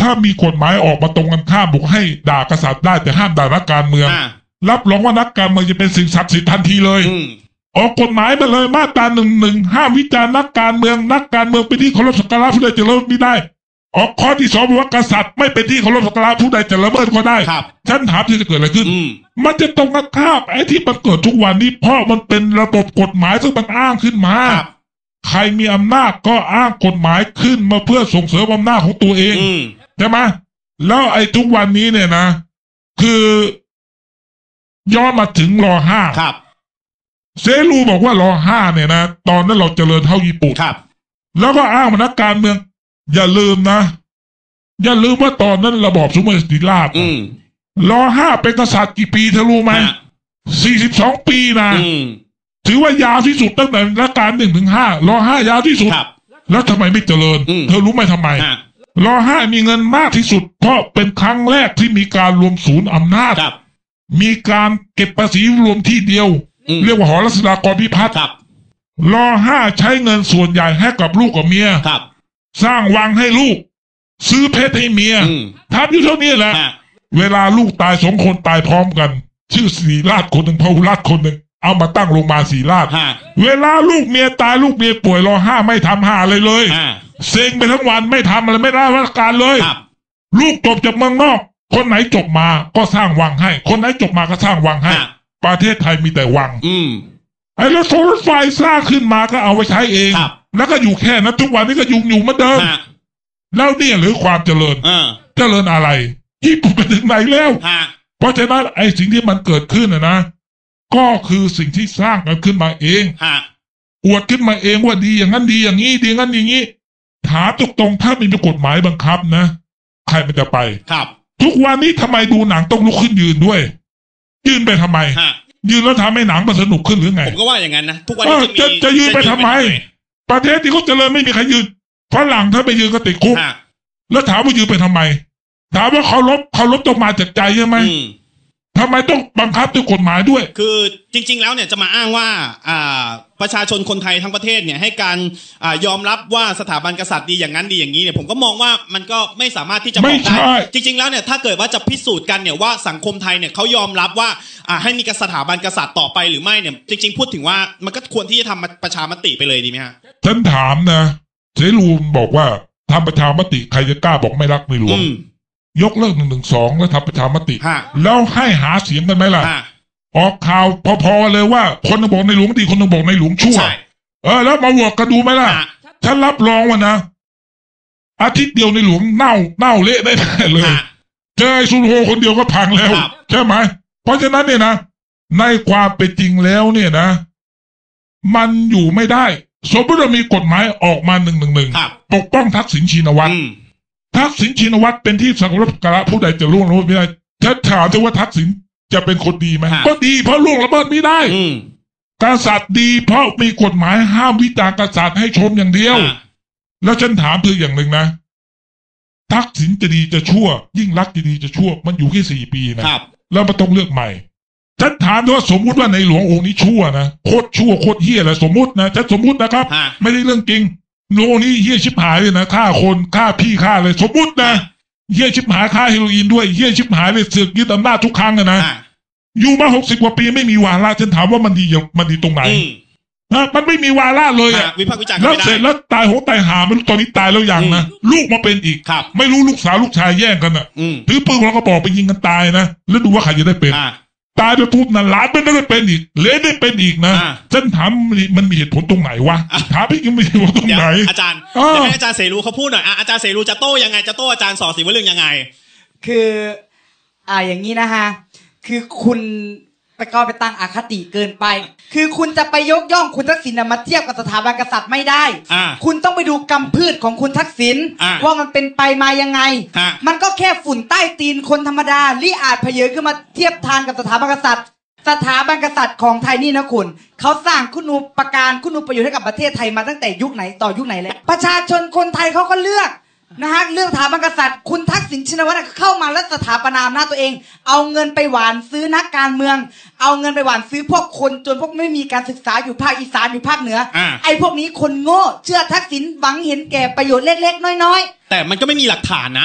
ถ้ามีกฎหมายออกมาตรงกันข้ามบอกให้ด่ากษัตริย์ได้แต่ห้ามด่านักการเมืองรับรองว่านักการเมืองจะเป็นสิ่งศักดิ์สิทธิ์ทันทีเลยออกกฎหมายมาเลยมาตราหนึ่งหนึ่งห้ามวิจารณ์นักการเมืองนักการเมืองเป็นที่เคารพสักการะผู้ใดจะละเมิดไม่ได้ออกข้อที่สองบอกว่ากษัตริย์ไม่เป็นที่เคารพสักการะผู้ใดจะละเมิดก็ได้ฉันถามที่จะเกิดอะไรขึ้นมันจะตรงกันข้ามไอ้ที่มันเกิดทุกวันนี้เพราะมันเป็นระบบกฎหมายซึ่งมันอ้างขึ้นมาใครมีอำนาจก็อ้างกฎหมายขึ้นมาเพื่อส่งเสริมอำนาจของตัวเองใช่ไหมแล้วไอ้ทุกวันนี้เนี่ยนะคือย้อนมาถึงรอห้าเซรูบอกว่ารอห้าเนี่ยนะตอนนั้นเราเจริญเท่าญี่ปุ่นแล้วก็อ้างมานักการเมืองอย่าลืมนะอย่าลืมว่าตอนนั้นระบอบสมเด็จสิริราชรอห้าเป็นกษัตริย์กี่ปีเธอรู้ไหมสี่สิบสองปีนะถือว่ายาวที่สุดตั้งแต่รัชกาลหนึ่งถึงห้ารอห้ายาวที่สุดแล้วทำไมไม่เจริญเธอรู้ไหมทำไมรอห้ามีเงินมากที่สุดเพราะเป็นครั้งแรกที่มีการรวมศูนย์อำนาจมีการเก็บภาษีรวมที่เดียวเรียกว่าหอรัศดากรพิพัฒน์รอห้าใช้เงินส่วนใหญ่ให้กับลูกกับเมียสร้างวังให้ลูกซื้อเพชรให้เมียทำอยู่เท่านี้แหละเวลาลูกตายสองคนตายพร้อมกันชื่อศรีราชคนหนึ่งพหุราชคนหนึ่งเอามาตั้งโรงพยาบาลศรีราชเวลาลูกเมียตายลูกเมียป่วยรอห้าไม่ทำหาอะไรเลยเซ็งไปทั้งวันไม่ทำอะไรไม่ได้ราชการเลยลูกจบจากเมืองนอกคนไหนจบมาก็สร้างวังให้คนไหนจบมาก็สร้างวังให้ประเทศไทยมีแต่วังไอ้รถรถไฟสร้างขึ้นมาก็เอาไปใช้เองแล้วก็อยู่แค่นั้นทุกวันนี้ก็ยุ่งอยู่เหมือนเดิมแล้วเนี่ยหรือความเจริญเจริญอะไรญี่ปุ่นไปถึงไหนแล้วเพราะฉะนั้นไอ้สิ่งที่มันเกิดขึ้นนะนะก็คือสิ่งที่สร้างกันขึ้นมาเองอวดขึ้นมาเองว่าดีอย่างนั้นดีอย่างนี้ดีอย่างนั้นอย่างนี้ถามตรงๆถ้าไม่มีกฎหมายบังคับนะใครมันจะไปครับทุกวันนี้ทำไมดูหนังต้องลุกขึ้นยืนด้วยยืนไปทำไมยืนแล้วทำให้หนังมันสนุกขึ้นหรือไงผมก็ว่าอย่างนั้นนะทุกวันนี้จะจะยืนไปทำไมประเทศที่เขาเจริญไม่มีใครยืนฝรั่งถ้าไปยืนก็ติดคุกแล้วถามว่ายืนไปทำไมถามว่าเขาลบเขาลบต้องมาจากใจใช่ไหมทำไมต้องบังคับด้วยกฎหมายด้วยคือจริงๆแล้วเนี่ยจะมาอ้างว่าอ่าประชาชนคนไทยทั้งประเทศเนี่ยให้การอ่ายอมรับว่าสถาบันกษัตริย์ดีอย่างนั้นดีอย่างนี้เนี่ยผมก็มองว่ามันก็ไม่สามารถที่จะบอกได้จริงๆแล้วเนี่ยถ้าเกิดว่าจะพิสูจน์กันเนี่ยว่าสังคมไทยเนี่ยเขายอมรับว่าอ่าให้มีสถาบันกษัตริย์ต่อไปหรือไม่เนี่ยจริงๆพูดถึงว่ามันก็ควรที่จะทำประชามติไปเลยดีไหมฮะฉันถามนะเสรีบอกว่าทำประชามติใครจะกล้าบอกไม่รักในหลวงยกเลิกหนึ่งหนึ่งสองแล้วทำประชามติแล้วให้หาเสียงกันไหมล่ะออกข่าวพอๆเลยว่าคนนึงบอกในหลวงดีคนนึงบอกในหลวงชั่วเออแล้วมาโหวตกันดูไหมล่ะฉันรับรองว่านะอาทิตย์เดียวในหลวงเน่าเน่าเละได้เลยเจอไอ้ซุนโฮคนเดียวก็พังแล้วใช่ไหมเพราะฉะนั้นเนี่ยนะในความเป็นจริงแล้วเนี่ยนะมันอยู่ไม่ได้สมมติเรามีกฎหมายออกมาหนึ่งหนึ่งหนึ่งปกป้องทักษิณชินวัตรทักษิณชินวัตรเป็นที่สักการะผู้ใดจะล่วงละเมิดไม่ได้ถ้าถามจะว่าทักษิณจะเป็นคนดีไหมก็ดีเพราะล่วงละเมิดไม่ได้กษัตริย์ดีเพราะมีกฎหมายห้ามวิจารณ์กษัตริย์ให้ชมอย่างเดียวแล้วฉันถามเธออย่างหนึ่งนะทักษิณจะดีจะชั่วยิ่งรักจะดีจะชั่วมันอยู่แค่สี่ปีนะแล้วมันต้องเลือกใหม่ฉันถามว่าสมมุติว่าในหลวงองค์นี้ชั่วนะโคตรชั่วโคตรเหี้ยเลยสมมุตินะฉันสมมุตินะครับไม่ได้เรื่องจริงโลนี้เหี้ยชิบหายเลยนะฆ่าคนฆ่าพี่ฆ่าเลยสมมุตินะเหี้ยชิบหายฆ่าเฮโรอีนด้วยเหี้ยชิบหายเลยเสือกยึดอำนาจทุกครั้งนะอยู่มาหกสิบกว่าปีไม่มีวาระฉันถามว่ามันดีมันดีตรงไหนนะมันไม่มีวาระเลยอ่ะแล้วเสร็จแล้วตายโหตายหาไม่รู้ตอนนี้ตายแล้วยังนะลูกมาเป็นอีกไม่รู้ลูกสาวลูกชายแย่งกันอ่ะถือปืนแล้วก็บอกไปยิงกันตายนะแล้วดูว่าใครจะได้เป็นตายไปปุ๊บนะหลานไม่ได้เป็นอีกเลนได้เป็นอีกนะฉันถามมันมีเหตุผลตรงไหนวะถามพี่ยังมีเหตุผลตรงไหนอาจารย์เดี๋ยวให้อาจารย์เสรีเขาพูดหน่อยอาจารย์เสรีจะโต้ยังไงจะโต้อาจารย์สอศิวลึงยังไงคืออ่าอย่างนี้นะฮะคือคุณไปก็ไปตั้งอคติเกินไปคือคุณจะไปยกย่องคุณทักษิณมาเทียบกับสถาบันกษัตริย์ไม่ได้คุณต้องไปดูกำพืชของคุณทักษิณว่ามันเป็นไปมายังไงมันก็แค่ฝุ่นใต้ตีนคนธรรมดาลี่อาจเพเยอขึ้นมาเทียบทานกับสถาบันกษัตริย์สถาบันกษัตริย์ของไทยนี่นะคุณเขาสร้างคุณูปการคุณูประโยชน์ให้กับประเทศไทยมาตั้งแต่ยุคไหนต่อยุคไหนแล้วประชาชนคนไทยเขาก็เลือกนะฮะเรื่องสถาบันกษัตริย์คุณทักษิณชินวัตรเข้ามาแล้วสถาปนาอำนาจตัวเองเอาเงินไปหวานซื้อนักการเมืองเอาเงินไปหวานซื้อพวกคนจนพวกไม่มีการศึกษาอยู่ภาคอีสานอยู่ภาคเหนือไอ้พวกนี้คนโง่เชื่อทักษิณหวังเห็นแก่ประโยชน์เล็กๆน้อยๆแต่มันก็ไม่มีหลักฐานนะ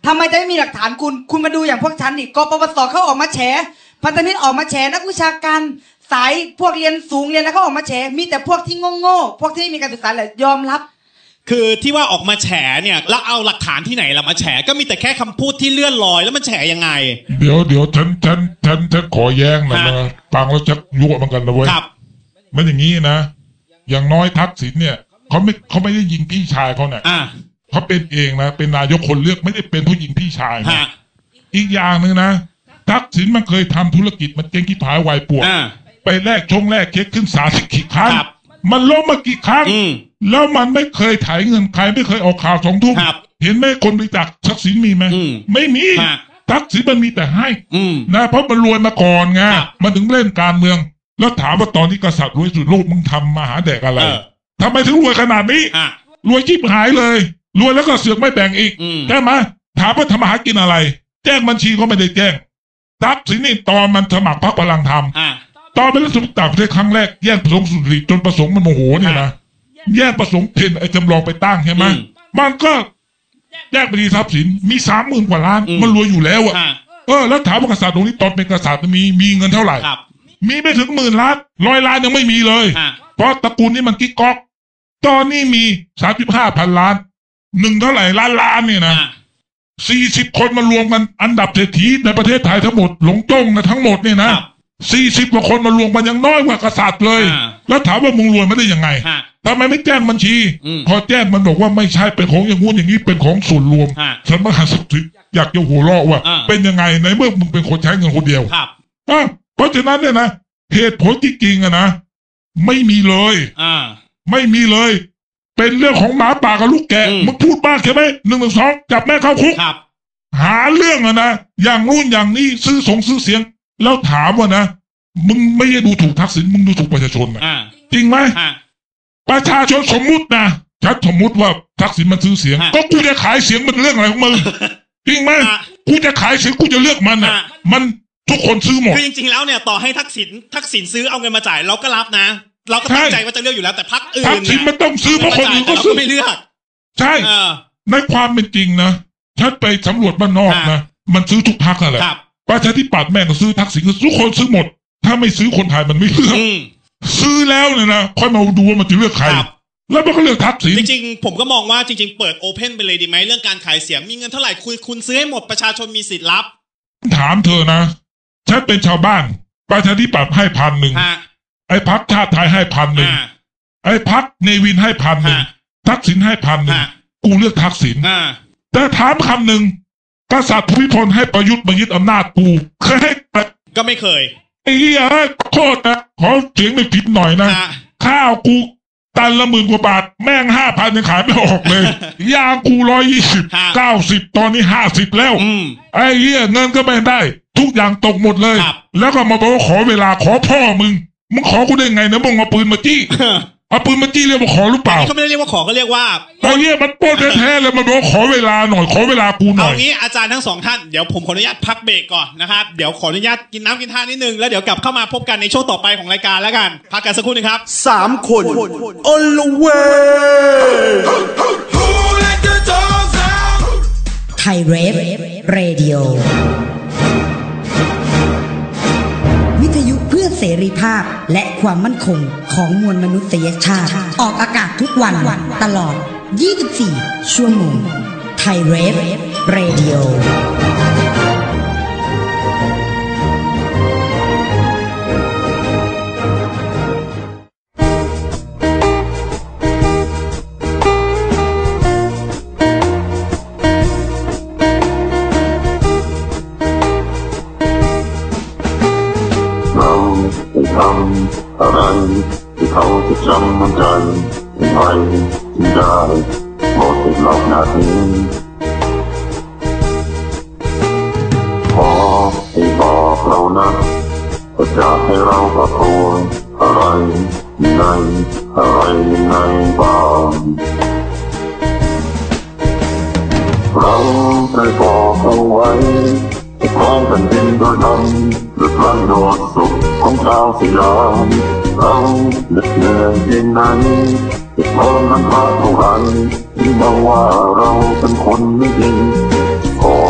ทำไมจะไม่มีหลักฐานคุณคุณมาดูอย่างพวกฉันอีกกปปสเขาออกมาแฉพันธมิตรออกมาแฉนักวิชาการสายพวกเรียนสูงเรียนแล้วเขาออกมาแฉมีแต่พวกที่โง่ๆพวกที่ไม่มีการศึกษาแหละยอมรับคือที่ว่าออกมาแฉเนี่ยแล้วเอาหลักฐานที่ไหนล่ะมาแฉก็มีแต่แค่คำพูดที่เลื่อนลอยแล้วมันแฉยังไงเดี๋ยวเดี๋ยวฉันฉันฉันฉันขอแย้งหน่อยนะฟังแล้วจะยั่วเหมือนกันนะเว้ยมันอย่างนี้นะอย่างน้อยทักษิณเนี่ยเขาไม่เขาไม่ได้ยิงพี่ชายเขาเนี่ยเขาเป็นเองนะเป็นนายกคนเลือกไม่ได้เป็นผู้ยิงพี่ชายนะอีกอย่างหนึ่งนะทักษิณมันเคยทำธุรกิจมันเจ๊งขี้ผายวายปวดไปแลกชงแลกเค้กขึ้นศาลกี่ครั้งมันล้มมากี่ครั้งแล้วมันไม่เคยถ่ายเงินใครไม่เคยออกข่าวสองทุ่มเห็นไหมคนบริจาคทักษิณมีไหมไม่มีทักษิณมันมีแต่ให้นะเพราะมันรวยมาก่อนไงมันถึงเล่นการเมืองแล้วถามว่าตอนนี้กษัตริย์รวยสุดโลกมึงทำมาหาแดกอะไรทำไมถึงรวยขนาดนี้รวยชิบหายเลยรวยแล้วก็เสือกไม่แบ่งอีกใช่ไหมถามว่าทำมาหากินอะไรแจ้งบัญชีก็ไม่ได้แจ้งทักษิณนี่ตอนมันสมัครพรรคพลังธรรมตอนเป็นรัฐมนตรีต่างประเทศครั้งแรกแย่งประสงค์สุริจนประสงค์มันโมโหเนี่ยนะแย่งประสงค์เพนไอ้จำลองไปตั้งใช่ไหมมันก็แยกไปดีทรัพย์สินมีสามหมื่นกว่าล้านมันรวยอยู่แล้วอ่ะเออแล้วถามว่ากษัตริย์ตรงนี้ตอนเป็นกษัตริย์มีมีเงินเท่าไหร่มีไม่ถึงหมื่นล้านร้อยล้านยังไม่มีเลยเพราะตระกูลนี้มันกิ๊กก๊อกตอนนี้มีสามสิบห้าพันล้านหนึ่งเท่าไหร่ล้านล้านเนี่ยนะสี่สิบคนมารวมกันอันดับเศรษฐีในประเทศไทยทั้งหมดหลงจ้งนะทั้งหมดเนี่ยนะสี่สิบกว่าคนมารวมกันยังน้อยกว่ากษัตริย์เลยแล้วถามว่ามึงรวยไม่ได้ยังไงทำไมไม่แจ้งบัญชีพอแจ้งมันบอกว่าไม่ใช่เป็นของอย่างงู้นอย่างนี้เป็นของส่วนรวมฉันมาหาสุดอยากจะหัวเราะว่าเป็นยังไงในเมื่อมึงเป็นคนใช้เงินคนเดียวเพราะฉะนั้นเนี่ยนะเหตุผลจริงๆอะนะไม่มีเลยไม่มีเลยเป็นเรื่องของหมาป่ากับลูกแกะมึงพูดบ้าใช่ไหมหนึ่งหนึ่งสองจับแม่เข้าคุกหาเรื่องอะนะอย่างนู่นอย่างนี้ซื้อสงซื้อเสียงแล้วถามว่านะมึงไม่ได้ดูถูกทักษิณมึงดูถูกประชาชนนะจริงไหมประชาชนสมมุตินะชัดสมมุติว่าทักษิณมันซื้อเสียงก็กูจะขายเสียงมันเรื่องอะไรของมึงจริงไหมกูจะขายเสียงกูจะเลือกมันอ่ะมันทุกคนซื้อหมดคือจริงๆแล้วเนี่ยต่อให้ทักษิณทักษิณซื้อเอาเงินมาจ่ายเราก็รับนะเราก็ตั้งใจว่าจะเลือกอยู่แล้วแต่พรรคอื่นทักษิณมันต้องซื้อเพราะคนอื่นก็ซื้อไม่เลือกใช่ในความเป็นจริงนะชัดไปสำรวจบ้านนอกนะมันซื้อทุกพรรคอะไรประชาธิปัตย์แม่งก็ซื้อทักษิณก็ทุกคนซื้อหมดถ้าไม่ซื้อคนไทยมันไม่เลือกซื้อแล้วเนี่ยนะค่อยมาดูว่ามันจะเลือกใครแล้วมันก็เลือกทักษิณจริงๆผมก็มองว่าจริงๆเปิดโอเพ่นไปเลยดีไหมเรื่องการขายเสียงมีเงินเท่าไหร่คุณคุณซื้อให้หมดประชาชนมีสิทธิ์รับถามเธอนะฉันเป็นชาวบ้านประชาธิปัตย์ให้พันหนึ่งไอ้พรรคชาติไทยให้พันหนึ่งไอ้พรรคเนวินให้พันหนึ่งทักษิณให้พันหนึ่งกูเลือกทักษิณแต่ถามคำหนึ่งกษัตริย์ภูมิพลให้ประยุทธ์มายึดอำนาจกูเคยให้ก็ไม่เคยไอ้เหี้ยโทษนะขอเสียงไม่ผิดหน่อยนะข้าวกูตันละหมื่นกว่าบาทแม่งห้าพันยังขายไม่ออกเลยยางกูร้อยยี่สิบเก้าสิบตอนนี้ห้าสิบแล้วไอ้เหี้ยเงินก็ไม่ได้ทุกอย่างตกหมดเลยแล้วก็มาบอกว่าขอเวลาขอพ่อมึงมึงขอกูได้ไงนะมึงเอาปืนมาจี้เอาปืนมาจี้เรียกว่าขอหรือเปล่าเขาไม่ได้เรียกว่าขอเขาเรียกว่าไอ้เหี้ยมันโป้แท้ๆเลยมาบอกขอเวลาหน่อยขอเวลากูหน่อยเอางี้อาจารย์ทั้งสองท่านเดี๋ยวผมขออนุญาตพักเบรกก่อนนะครับเดี๋ยวขออนุญาตกินน้ำกินท่านิดนึงแล้วเดี๋ยวกลับเข้ามาพบกันในช่วงต่อไปของรายการแล้วกันพักกันสักครู่นึงครับสามคน on the way ไทยเรฟเรดิโอวิทยุเพื่อเสรีภาพและความมั่นคงของมวลมนุษยชาติออกอากาศทุกวันตลอดยี่สิบสี่ชั่วโมงไทยเรฟเรดิโอทำอะไรที่เขาจะจำมันใจไปที่ได้หมดติดหลอกหน้าที่ขอให้บอกเรานะว่าจะให้เราประโคนอะไรในอะไรในบ้างเราได้บอกเอาไว้ของแผ่นดินโดยธรรมหรือพลังโดดสุขของชาวสยามเราเหน็ดเหนื่อยเพียงไหนจะทนน้ำตาเท่าไหร่ที่มาว่าเราเป็นคนไม่ดีขอ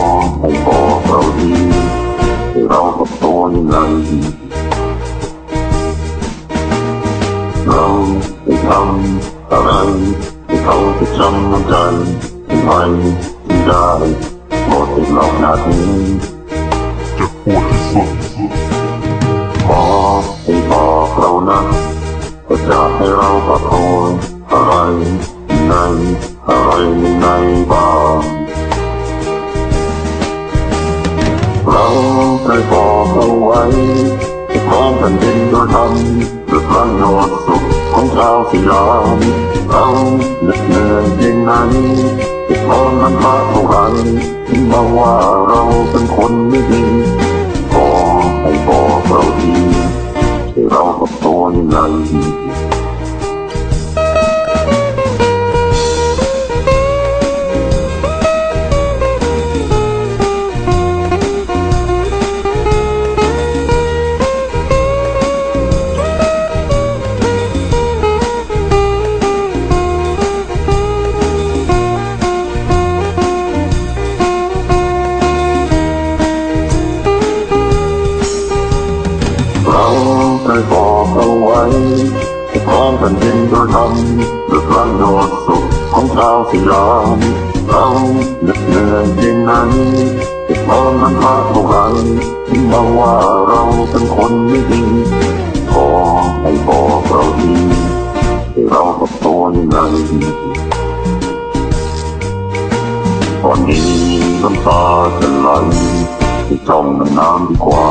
เจ็บปวดที่สุดขอให้บอกเรานะว่าจะให้เราขอโทษอะไรในอะไรในบ้างเราได้บอกเอาไว้ของแผ่นดินโดยธรรมหรือพระโยชน์สุขของชาวสยามเราเหน็ดเหนื่อยเพียงไหนที่ทนน้ำตาเท่าไรถึงมาว่าเราเป็นคนไม่ดีขอให้บอกเราทีให้เรากับตัวยังไงได้บอกเอาไว้ของแผ่นดินโดยธรรมหรือพระโยชน์สุขของชาวสยามเราเหน็ดเหนื่อยเพียงไหนที่ทนน้ำตาเท่าไรถึงมาว่าเราเป็นคนไม่ดีขอให้บอกเราทีให้เรากับตัวยังไงตอนนี้น้ำตาจะไหลที่จ้องน้ำดีกว่า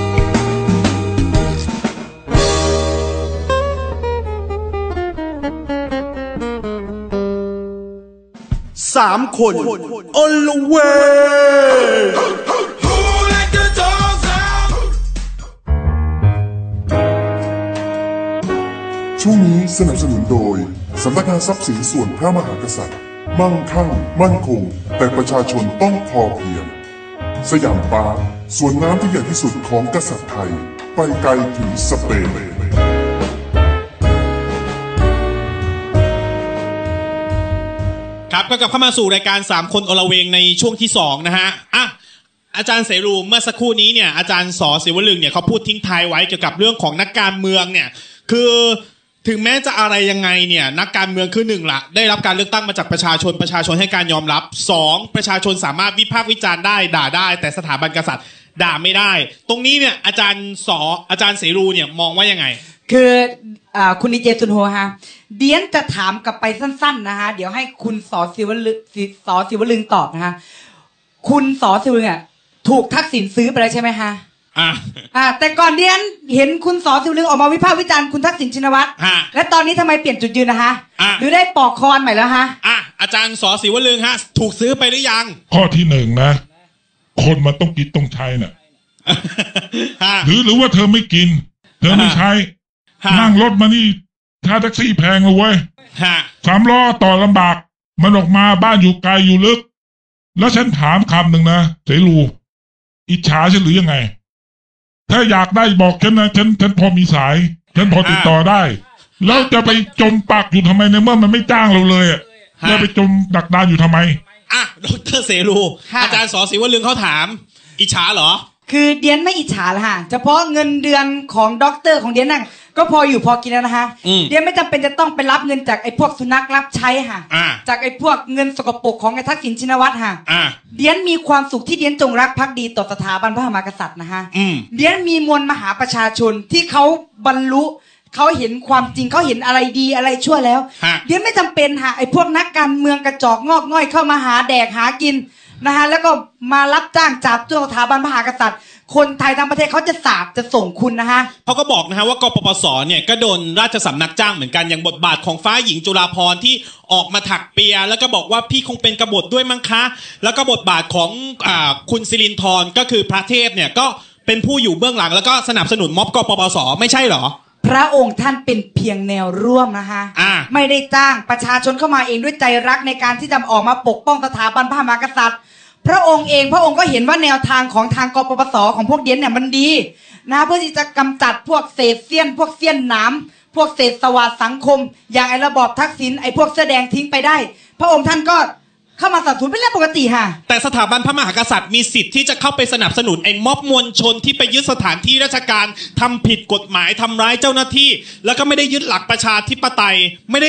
สามคน on the way ช่วงนี้สนับสนุนโดยสำนักงานทรัพย์สินส่วนพระมหากษัตริย์มั่งคั่งมั่นคงแต่ประชาชนต้องพอเพียงสยามปาร์คสวนน้ำที่ใหญ่ที่สุดของกษัตริย์ไทยไปไกลถึงสเปนครับก็กลับเข้ามาสู่รายการสามคนอลเวงในช่วงที่สองนะฮะอ่ะอาจารย์เสรูเมื่อสักครู่นี้เนี่ยอาจารย์สอศิวลึงเนี่ยเขาพูดทิ้งท้ายไว้เกี่ยวกับเรื่องของนักการเมืองเนี่ยคือถึงแม้จะอะไรยังไงเนี่ยนักการเมืองคือหนึ่งละได้รับการเลือกตั้งมาจากประชาชนประชาชนให้การยอมรับสองประชาชนสามารถวิพากษ์วิจารณ์ได้ด่าได้แต่สถาบันกษัตริย์ด่าไม่ได้ตรงนี้เนี่ยอาจารย์สออาจารย์เสรูเนี่ยมองว่ายังไงคืออ่าคุณดีเจซุนโฮฮะเดียนจะถามกลับไปสั้นๆนะฮะเดี๋ยวให้คุณสอศิวลึงสอศิวลึงตอบนะฮะคุณสอศิวลึงอ่ะถูกทักษิณซื้อไปแล้วใช่ไหมฮะอ่าอ่าแต่ก่อนเดียนเห็นคุณสอศิวลึงออกมาวิพากษ์วิจารณ์คุณทักษิณชินวัตรและตอนนี้ทำไมเปลี่ยนจุดยืนนะฮะหรือได้ปอกคอนใหม่แล้วฮะอ่ะอาจารย์สอศิวลึงฮะถูกซื้อไปหรือยังข้อที่หนึ่งนะคนมันต้องกินต้องใช้น่ะหรือหรือว่าเธอไม่กินเธอไม่ใช้นั่งรถมานี่ค่าแท็กซี่แพงเลยเว้ยสามล้อต่อลำบากมันออกมาบ้านอยู่ไกลอยู่ลึกแล้วฉันถามคำหนึ่งนะเสรูอิจฉาฉันหรือยังไงถ้าอยากได้บอกฉันนะฉันฉันพอมีสายฉันพอติดต่อได้แล้วจะไปจมปักอยู่ทำไมในเมื่อมันไม่จ้างเราเลยอ่ะจะไปจมดักดานอยู่ทำไมอ่ะดร.เสรูอาจารย์สอศิวลึงเขาถามอิจฉาเหรอคือเดียนไม่อิจฉาละฮะเฉพาะเงินเดือนของด็อกเตอร์ของเดียนนั่นก็พออยู่พอกินแล้วนะฮะเดียนไม่จำเป็นจะต้องไปรับเงินจากไอ้พวกสุนัขรับใช้ฮะจากไอ้พวกเงินสกปรกของไอ้ทักษิณชินวัตรฮะเดียนมีความสุขที่เดียนจงรักภักดีต่อสถาบันพระมหากษัตริย์นะฮะเดียนมีมวลมหาประชาชนที่เขาบรรลุเขาเห็นความจริงเขาเห็นอะไรดีอะไรชั่วแล้วเดียนไม่จำเป็นฮะไอ้พวกนักการเมืองกระจอกงอกง่อยเข้ามาหาแดกหากินนะฮะแล้วก็มารับจ้างจับตัวสถาบันพระมหากษัตริย์คนไทยทั้งประเทศเขาจะสาบจะส่งคุณนะฮะเขาก็บอกนะฮะว่ากปปสเนี่ยก็โดนราชสำนักจ้างเหมือนกันอย่างบทบาทของฟ้าหญิงจุฬาภรณ์ที่ออกมาถักเปียแล้วก็บอกว่าพี่คงเป็นกบฏด้วยมั้งคะแล้วก็บทบาทของอ่าคุณศิรินทร์ก็คือพระเทพเนี่ยก็เป็นผู้อยู่เบื้องหลังแล้วก็สนับสนุนม็อบกปปสไม่ใช่เหรอพระองค์ท่านเป็นเพียงแนวร่วมนะฮะไม่ได้จ้างประชาชนเข้ามาเองด้วยใจรักในการที่จะออกมาปกป้องสถาบันพระมหากษัตริย์พระองค์เองพระองค์ก็เห็นว่าแนวทางของทางกปปสของพวกเดียนเนี่ยมันดีนะเพื่อที่จะกำจัดพวกเศษเสี้ยนพวกเสี้ยนหนามพวกเศษสวาสสังคมอย่างไอ้ระบอบทักษิณไอ้พวกเสื้อแดงทิ้งไปได้พระองค์ท่านก็เข้ามาสนับสนุนเป็นเรื่องปกติค่ะแต่สถาบันพระมหากษัตริย์มีสิทธิ์ที่จะเข้าไปสนับสนุนไอ้ม็อบมวลชนที่ไปยึดสถานที่ราชการทำผิดกฎหมายทำร้ายเจ้าหน้าที่แล้วก็ไม่ได้ยึดหลักประชาธิปไตยไม่ได้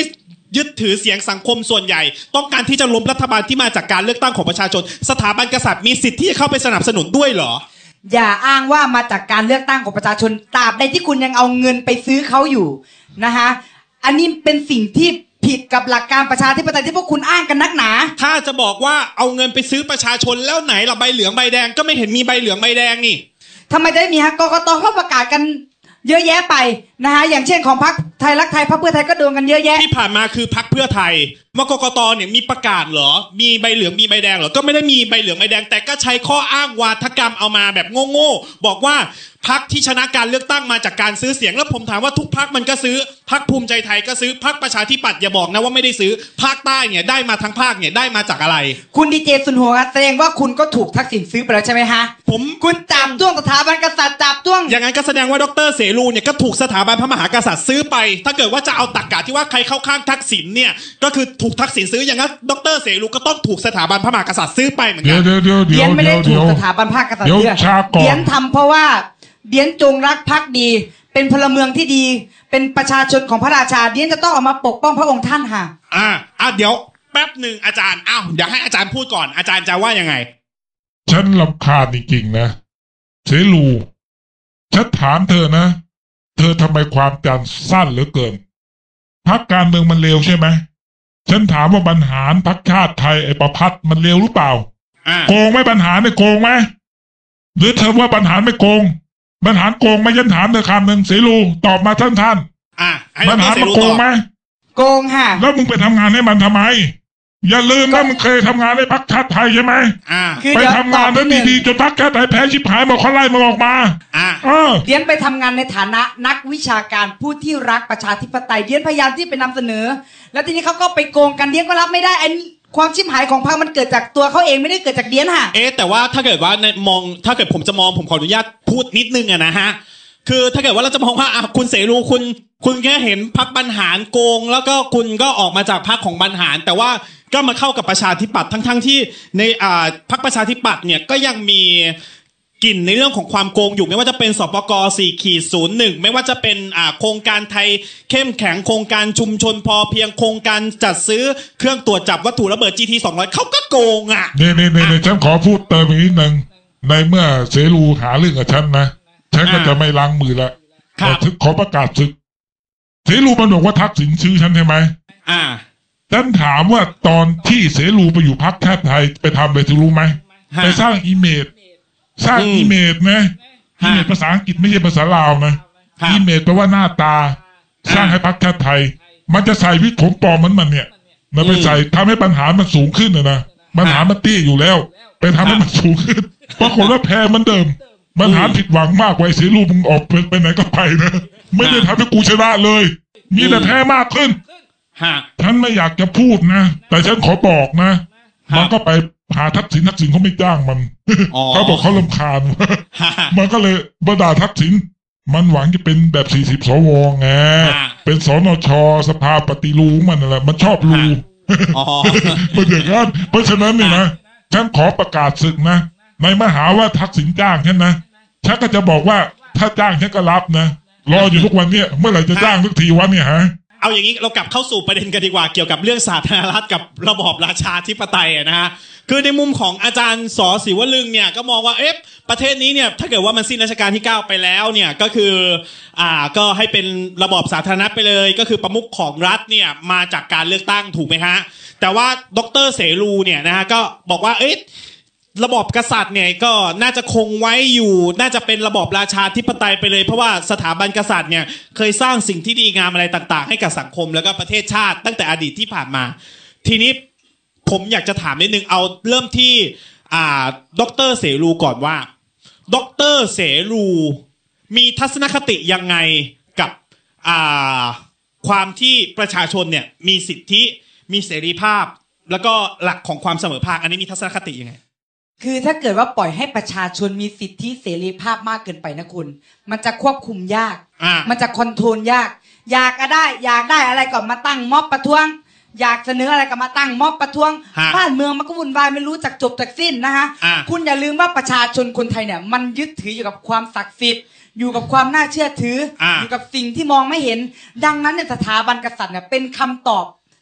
ยึดถือเสียงสังคมส่วนใหญ่ต้องการที่จะล้มรัฐบาลที่มาจากการเลือกตั้งของประชาชนสถาบันกษัตริย์มีสิทธิ์ที่จะเข้าไปสนับสนุนด้วยเหรออย่าอ้างว่ามาจากการเลือกตั้งของประชาชนตราบใดที่คุณยังเอาเงินไปซื้อเขาอยู่นะคะอันนี้เป็นสิ่งที่ผิดกับหลักการประชาธิปไตยที่พวกคุณอ้างกันนักหนาถ้าจะบอกว่าเอาเงินไปซื้อประชาชนแล้วไหนล่ะใบเหลืองใบแดงก็ไม่เห็นมีใบเหลืองใบแดงนี่ทำไมจะไม่มีฮะกกตเขาประกาศกันเยอะแยะไปนะคะอย่างเช่นของพรรคไทยรักไทยพรรคเพื่อไทยก็โดนกันเยอะแยะที่ผ่านมาคือพรรคเพื่อไทยว่ากกตเนี่ยมีประกาศเหรอมีใบเหลืองมีใบแดงเหรอก็ไม่ได้มีใบเหลืองใบแดงแต่ก็ใช้ข้ออ้างวาทกรรมเอามาแบบโง่ๆบอกว่าพรรคที่ชนะการเลือกตั้งมาจากการซื้อเสียงแล้วผมถามว่าทุกพรรคมันก็ซื้อพรรคภูมิใจไทยก็ซื้อพรรคประชาธิปัตย์อย่าบอกนะว่าไม่ได้ซื้อภาคใต้เนี่ยได้มาทั้งภาคเนี่ยได้มาจากอะไรคุณดีเจสุนหัวแสดงว่าคุณก็ถูกทักษิณซื้อไปแล้วใช่ไหมฮะผมคุณจับจ้วงสถาบันกษัตริย์จับจ้วงอย่างนั้นก็แสดงว่าดร.เสรีเนี่ยก็ถูกสถาบันพระมหากษัตริย์ซื้อไปถ้าเกิดว่าจะเอาตรรกะที่ว่าใครเข้าข้างทักษิณเนี่ยก็คือถูกทักษิณซื้ออย่างนั้นดร.เสรีก็ต้องถูกสถาบันพระมหากษัตริย์ซื้อไปเหมือนกันเดี๋ยวเดี๋ยวเดี๋ยวเดียนไม่ได้ถูกสถาบันพระมหากษัตริย์ซื้อเดียนทำเพราะว่าเดียนจงรักภักดีเป็นพลเมืองที่ดีเป็นประชาชนของพระราชาเดียนจะต้องออกมาปกป้องพระองค์ท่านค่ะอ่าอ่ะเดี๋ยวแป๊บหนึ่งอาจารย์อ้าวอยากให้อาจารย์พูดก่อนอาจารย์จะว่ายังไงฉันรำคาญจริงๆนะเสรูฉันถามเธอนะเธอทำไมความจำสั้นเหลือเกินพรรคการเมืองมันเลวใช่ไหมฉันถามว่าบรรหารพรรคชาติไทยไอ้ประพัฒน์มันเลวหรือเปล่าโกงไหมบรรหารไม่โกงไหมหรือเธอว่าบรรหารไม่โกงบรรหารโกงไหมฉันถามเธอคำหนึ่งเสรูตอบมาท่านท่านบรรหารมันโกงไหมโกงค่ะแล้วมึงไปทำงานให้มันทำไมอย่าลืมนะมึงเคยทำงานในพรรคชาติไทยใช่ไหมไปทำงานนั้นดีๆจนพรรคชาติไทยแพ้ชิบหายหมดเขาไล่มาออกมาเดียนไปทำงานในฐานะนักวิชาการผู้ที่รักประชาธิปไตยเดียนพยายามที่ไปนำเสนอแล้วทีนี้เขาก็ไปโกงกันเดียนก็รับไม่ได้ไอ้ความชิบหายของพรรคมันเกิดจากตัวเขาเองไม่ได้เกิดจากเดียนค่ะเอ๊ะแต่ว่าถ้าเกิดว่าในมองถ้าเกิดผมจะมองผมขออนุญาตพูดนิดนึงอะนะฮะคือถ้าเกิดว่าเราจะมองว่าอ่ะคุณเสรีคุณคุณแค่เห็นพรรคบรรหารโกงแล้วก็คุณก็ออกมาจากพรรคของบรรหารแต่ว่าก็มาเข้ากับประชาธิปัตย์ทั้งๆที่ในอ่าพรรคประชาธิปัตย์เนี่ยก็ยังมีกลิ่นในเรื่องของความโกงอยู่ไม่ว่าจะเป็นสปก สี่ศูนย์หนึ่ง ไม่ว่าจะเป็นอ่าโครงการไทยเข้มแข็งโครงการชุมชนพอเพียงโครงการจัดซื้อเครื่องตรวจจับวัตถุระเบิด จี ที สองร้อยเขาก็โกงอ่ะนี่ๆๆฉันขอพูดเติมอีกนิดนึงในเมื่อเสรูหาเรื่องกับฉันนะฉันก็จะไม่ล้างมือละขอประกาศศึกเสรูมันบอกว่าทักษิณซื้อฉันใช่ไหมอ่าฉันถามว่าตอนที่เสรูไปอยู่พรรคชาติไทยไปทำอะไรถึงรู้ไหมไปสร้างอิเมจสร้างอิเมจนะอิเมจภาษาอังกฤษไม่ใช่ภาษาลาวนะอิเมจแปลว่าหน้าตาสร้างให้พรรคชาติไทยมันจะใส่วิกผมปลอมมันมันเนี่ยมันไปใส่ทำให้ปัญหามันสูงขึ้นนะนะปัญหามันตี้อยู่แล้วไปทำให้มันสูงขึ้นปรากฏว่าแพ้มันเดิมปัญหาผิดหวังมากไว้เสรูมึงออกไปไหนก็ไปนะไม่ได้ทำให้กูชนะเลยมีแต่แพ้มากขึ้นฉันไม่อยากจะพูดนะแต่ฉันขอบอกนะมันก็ไปหาทักษิณทักษิณเขาไม่จ้างมันเขาบอกเขารำคาญมันก็เลยบด่าทักษิณมันหวังจะเป็นแบบสี่สิบสวไงเป็นสนชสภาปฏิรูปมันอะไรมันชอบรูมันอย่างนั้นเพราะฉะนั้นเนี่ยนะฉันขอประกาศศึกนะในมหาว่าทักษิณจ้างฉันนะฉันก็จะบอกว่าถ้าจ้างฉันก็รับนะรออยู่ทุกวันเนี่ยเมื่อไหร่จะจ้างทุกทีวันเนี่ยฮะเอาอย่างนี้เรากลับเข้าสู่ประเด็นกันดีกว่าเกี่ยวกับเรื่องสาธารณรัฐกับระบอบราชาธิปไตยนะฮะคือในมุมของอาจารย์ส.ศิวลึงเนี่ยก็มองว่าเอ๊ะประเทศนี้เนี่ยถ้าเกิดว่ามันสิ้นรัชกาลที่เก้าไปแล้วเนี่ยก็คืออ่าก็ให้เป็นระบอบสาธารณะไปเลยก็คือประมุขของรัฐเนี่ยมาจากการเลือกตั้งถูกไหมฮะแต่ว่าดร.เสรูเนี่ยนะฮะก็บอกว่าเอ๊ะระบอบกษัตริย์เนี่ยก็น่าจะคงไว้อยู่น่าจะเป็นระบอบราชาธิปไตยไปเลยเพราะว่าสถาบันกษัตริย์เนี่ยเคยสร้างสิ่งที่ดีงามอะไรต่างๆให้กับสังคมแล้วก็ประเทศชาติตั้งแต่อดีตที่ผ่านมาทีนี้ผมอยากจะถามนิดนึงเอาเริ่มที่อ่าดร.เสรูก่อนว่าดร.เสรูมีทัศนคติยังไงกับอ่าความที่ประชาชนเนี่ยมีสิทธิมีเสรีภาพแล้วก็หลักของความเสมอภาคอันนี้มีทัศนคติยังไงคือถ้าเกิดว่าปล่อยให้ประชาชนมีสิทธิเสรีภาพมากเกินไปนะคุณมันจะควบคุมยากมันจะคอนโทรลยากอยากก็ได้อยากได้อะไรก็มาตั้งม็อบประท้วงอยากเสนออะไรก็มาตั้งม็อบประท้วงบ้านเมืองมันก็วุ่นวายไม่รู้จักจบจากสิ้นนะคะคุณอย่าลืมว่าประชาชนคนไทยเนี่ยมันยึดถืออยู่กับความศักดิ์สิทธิ์อยู่กับความน่าเชื่อถืออยู่กับสิ่งที่มองไม่เห็นดังนั้นเนี่ยสถาบันกษัตริย์เนี่ยเป็นคำตอบ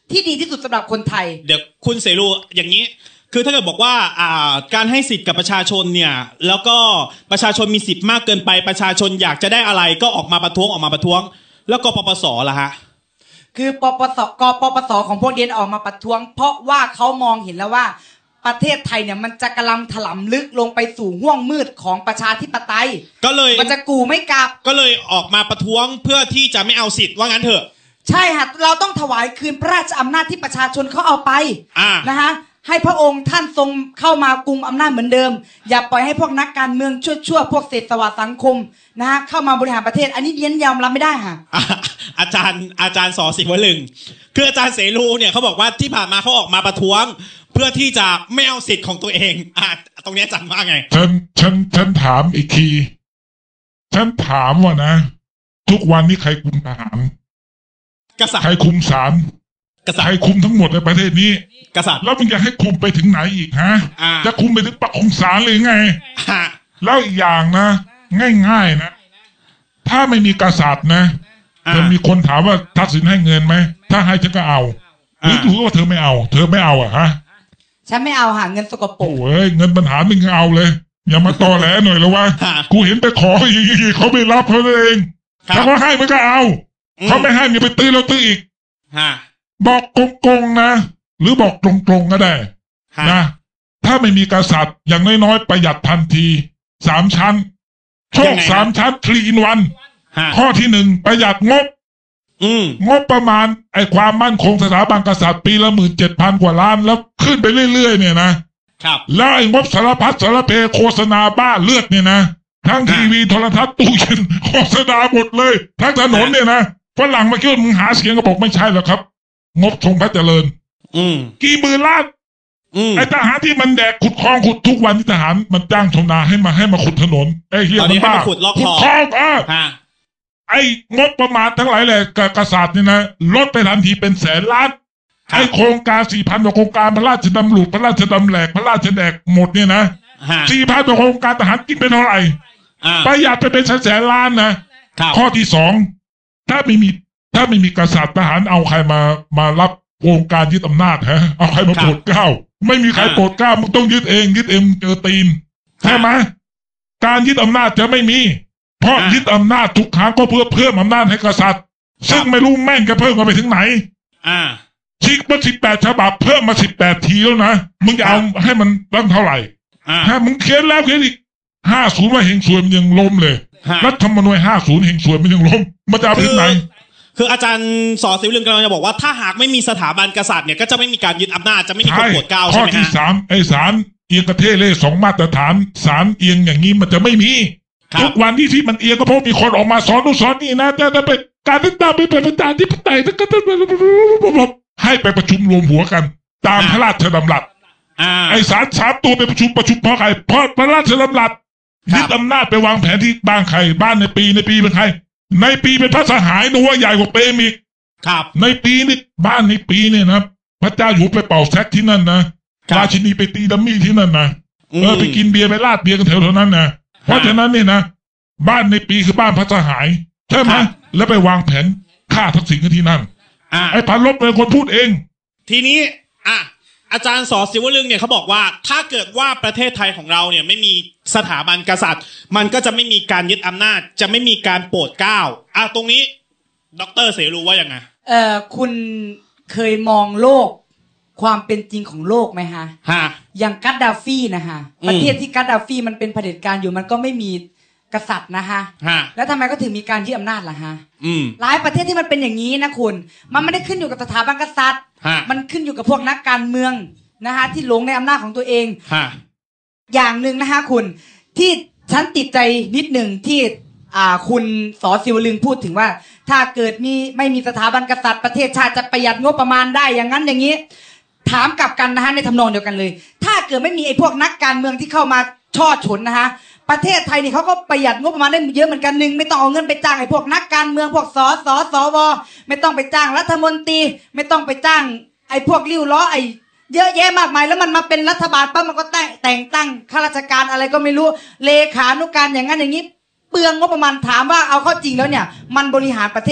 ที่ดีที่สุดสำหรับคนไทยเดี๋ยวคุณเสรูอย่างนี้คือถ้าเกิดบอกว่าอ่าการให้สิทธิ์กับประชาชนเนี่ยแล้วก็ประชาชนมีสิทธิ์มากเกินไปประชาชนอยากจะได้อะไรก็ออกมาประท้วงออกมาประท้วงแล้วกปปสล่ะฮะคือปปสกปปสของพวกเดียนออกมาประท้วงเพราะว่าเขามองเห็นแล้วว่าประเทศไทยเนี่ยมันจะกำลังถลำลึกลงไปสู่ห้วงมืดของประชาธิปไตยก็เลยมันจะกูไม่กลับก็เลยออกมาประท้วงเพื่อที่จะไม่เอาสิทธิ์ว่างั้นเถอะใช่ค่ะเราต้องถวายคืนพระราชอำนาจที่ประชาชนเขาเอาไปนะคะให้พระองค์ท่านทรงเข้ามากุมอำนาจเหมือนเดิมอย่าปล่อยให้พวกนักการเมืองชั่วๆพวกเศรษฐศาสตร์สังคมนะฮะเข้ามาบริหารประเทศอันนี้เดียนยอมรับไม่ได้ค่ะอาจารย์อาจารย์สอศิวลึงคืออาจารย์เสรูเนี่ยเขาบอกว่าที่ผ่านมาเขาออกมาประท้วงเพื่อที่จะไม่เอาสิทธิ์ของตัวเองอ่ะตรงนี้อาจารย์ว่าไงฉันฉันฉันถามอีกทีฉันถามว่านะทุกวันนี้ใครคุมทหารกษัตริย์ใครคุมศาลใครคุมทั้งหมดในประเทศนี้กษัตริย์แล้วมึงจะให้คุมไปถึงไหนอีกฮะจะคุมไปถึงปากของศาลเลยไงแล้วอีกอย่างนะง่ายๆนะถ้าไม่มีกษัตริย์นะจะมีคนถามว่าทักษิณให้เงินไหมถ้าให้ฉันก็เอาหรือถือว่าเธอไม่เอาเธอไม่เอาอ่ะฮะฉันไม่เอาหาเงินสกปรกโอ้ยเงินปัญหามึงเอาเลยอย่ามาตอแหลหน่อยแล้ววะกูเห็นไปขออีกเขาไม่รับเขาเองถ้าเขาให้มันก็เอาเขาไม่ให้มึงไปตื้อแล้วตื้ออีกบอกโกงๆนะหรือบอกตรงๆก็ได้นะถ้าไม่มีกษัตริย์อย่างน้อยๆประหยัดทันทีสามชั้นโชคสามชั้นทรีอินวันข้อที่หนึ่งประหยัดงบงบประมาณไอ้ความมั่นคงสถาบันกษัตริย์ปีละหมื่นเจ็ดพันกว่าล้านแล้วขึ้นไปเรื่อยๆเนี่ยนะครับแล้วไอ้งบสารพัดสารเพโฆษณาบ้าเลือดเนี่ยนะทั้งทีวีโทรทัศน์ตู้เย็นโฆษณาหมดเลยทั้งถนนเนี่ยนะฝรั่งมาคิดว่ามึงหาเสียงก็บอกไม่ใช่หรอกครับงบทรงพระเจริญกี่หมื่นล้านไอ้ทหารที่มันแดกขุดคลองขุดทุกวันที่ทหารมันจ้างชาวนาให้มาให้มาขุดถนนไอ้เฮียมันบ้าขุดคลองอ่ะไอ้งบประมาณทั้งหลายแหละกษัตริย์เนี่ยนะลดไปทันทีเป็นแสนล้านไอ้โครงการสี่พันกว่าโครงการพระราชดำริพระราชดำแหลกพระราชแดกหมดเนี่ยนะสี่พันกว่าโครงการทหารกินเป็นเท่าไหร่ประหยัดไปเป็นแสนล้านนะข้อที่สองถ้าไม่มีถ้าไม่มีกษัตริย์ทหารเอาใครมามารับโครงการยึดอำนาจฮะเอาใครมาโปรดเกล้าไม่มีใครโปรดเกล้ามึงต้องยึดเองยึดเองเจอตีนใช่ไหมการยึดอำนาจจะไม่มีเพราะยึดอำนาจทุกครั้งก็เพื่อเพิ่มอำนาจให้กษัตริย์ซึ่งไม่รู้แม่งจะเพิ่มไปถึงไหนชิกมาสิบแปดฉบับเพิ่มมาสิบแปดทีแล้วนะมึงจะเอาให้มันตั้งเท่าไหร่ฮะมึงเขียนแล้วเขียนอีกห้าศูนย์ว่าเฮงซวยมันยังล้มเลยรัฐธรรมนูญห้าศูนย์เฮงซวยมันยังล้มมันจะเอาไปถึงไหนคืออาจารย์สอศิวลึงกำลังจะบอกว่าถ้าหากไม่มีสถาบันกษัตริย์เนี่ยก็จะไม่มีการยึดอำนาจจะไม่มีคนโปรดเกล้าใช่ไหมฮะข้อที่สามไอ้ศาลเอียงกระเทเลสองมาตรฐานศาลเอียงอย่างนี้มันจะไม่มีทุกวันที่ที่มันเอียงก็เพราะมีคนออกมาสอนนู่นสอนนี่นะแต่ถ้าเป็นการตั้งตามเป็นประธานที่ปไตยก็ต้องให้ไปประชุมรวมหัวกันตามพระราชดำรัสไอ้ศาลสามตัวไปประชุมประชุมเพราะใครเพราะพระราชดำรัสยึดอำนาจไปวางแผนที่บ้านใครบ้านในปีในปีเป็นใครในปีเป็นพระสหายนัวใหญ่กว่าเปรมอีกครับในปีนี่บ้านในปีเนี่ยนะพระเจ้าอยู่ไปเป่าแซกที่นั่นนะราชินีไปตีดัมมี่ที่นั่นนะเออไปกินเบียร์ไปลาดเบียร์กันแถวๆนั้นนะเพราะฉะนั้นเนี่ยนะบ้านในปีคือบ้านพระสหายใช่ไหมแล้วไปวางแผนฆ่าทักษิณกันที่นั่นไอ้พันลบเป็นคนพูดเองทีนี้อ่ะอาจารย์สอศิวลึงเนี่ยเขาบอกว่าถ้าเกิดว่าประเทศไทยของเราเนี่ยไม่มีสถาบันกษัตริย์มันก็จะไม่มีการยึดอำนาจจะไม่มีการโปรดเกล้าอ่ะตรงนี้ดร.เสรูว่ายังไงเอ่อคุณเคยมองโลกความเป็นจริงของโลกไหมฮะฮะอย่างกัดดาฟีนะฮะประเทศที่กัดดาฟีมันเป็นเผด็จการอยู่มันก็ไม่มีกษัตริย์นะฮะแล้วทำไมก็ถึงมีการยึดอำนาจล่ะฮะหลายประเทศที่มันเป็นอย่างนี้นะคุณมันไม่ได้ขึ้นอยู่กับสถาบันกษัตริย์มันขึ้นอยู่กับพวกนักการเมืองนะฮะที่หลงในอำนาจของตัวเองอย่างหนึ่งนะฮะคุณที่ฉันติดใจนิดหนึ่งที่อ่าคุณสอศิวลึงพูดถึงว่าถ้าเกิดมีไม่มีสถาบันกษัตริย์ประเทศชาติจะประหยัดงบประมาณได้อย่างนั้นอย่างนี้ถามกลับกันนะฮะในทำนองเดียวกันเลยถ้าเกิดไม่มีไอ้พวกนักการเมืองที่เข้ามาช่อฉนนะฮะประเทศไทยนี่เขาก็ประหยัดงบประมาณได้เยอะเหมือนกันหนึ่งไม่ต้องเอาเงินไปจ้างไอ้พวกนักการเมืองพวกสสสวไม่ต้องไปจ้างรัฐมนตรีไม่ต้องไปจ้างไอ้พวกริ้วล้อไอ้เยอะแยะมากมายแล้วมันมาเป็นรัฐบาลปั๊บมันก็แต่งแต่งตั้งข้าราชการอะไรก็ไม่รู้เลขานุการอย่างนั้นอย่างนี้เปลืองงบประมาณถามว่าเอาเข้าจริงแล้วเนี่ยมันบริหารประเทศได้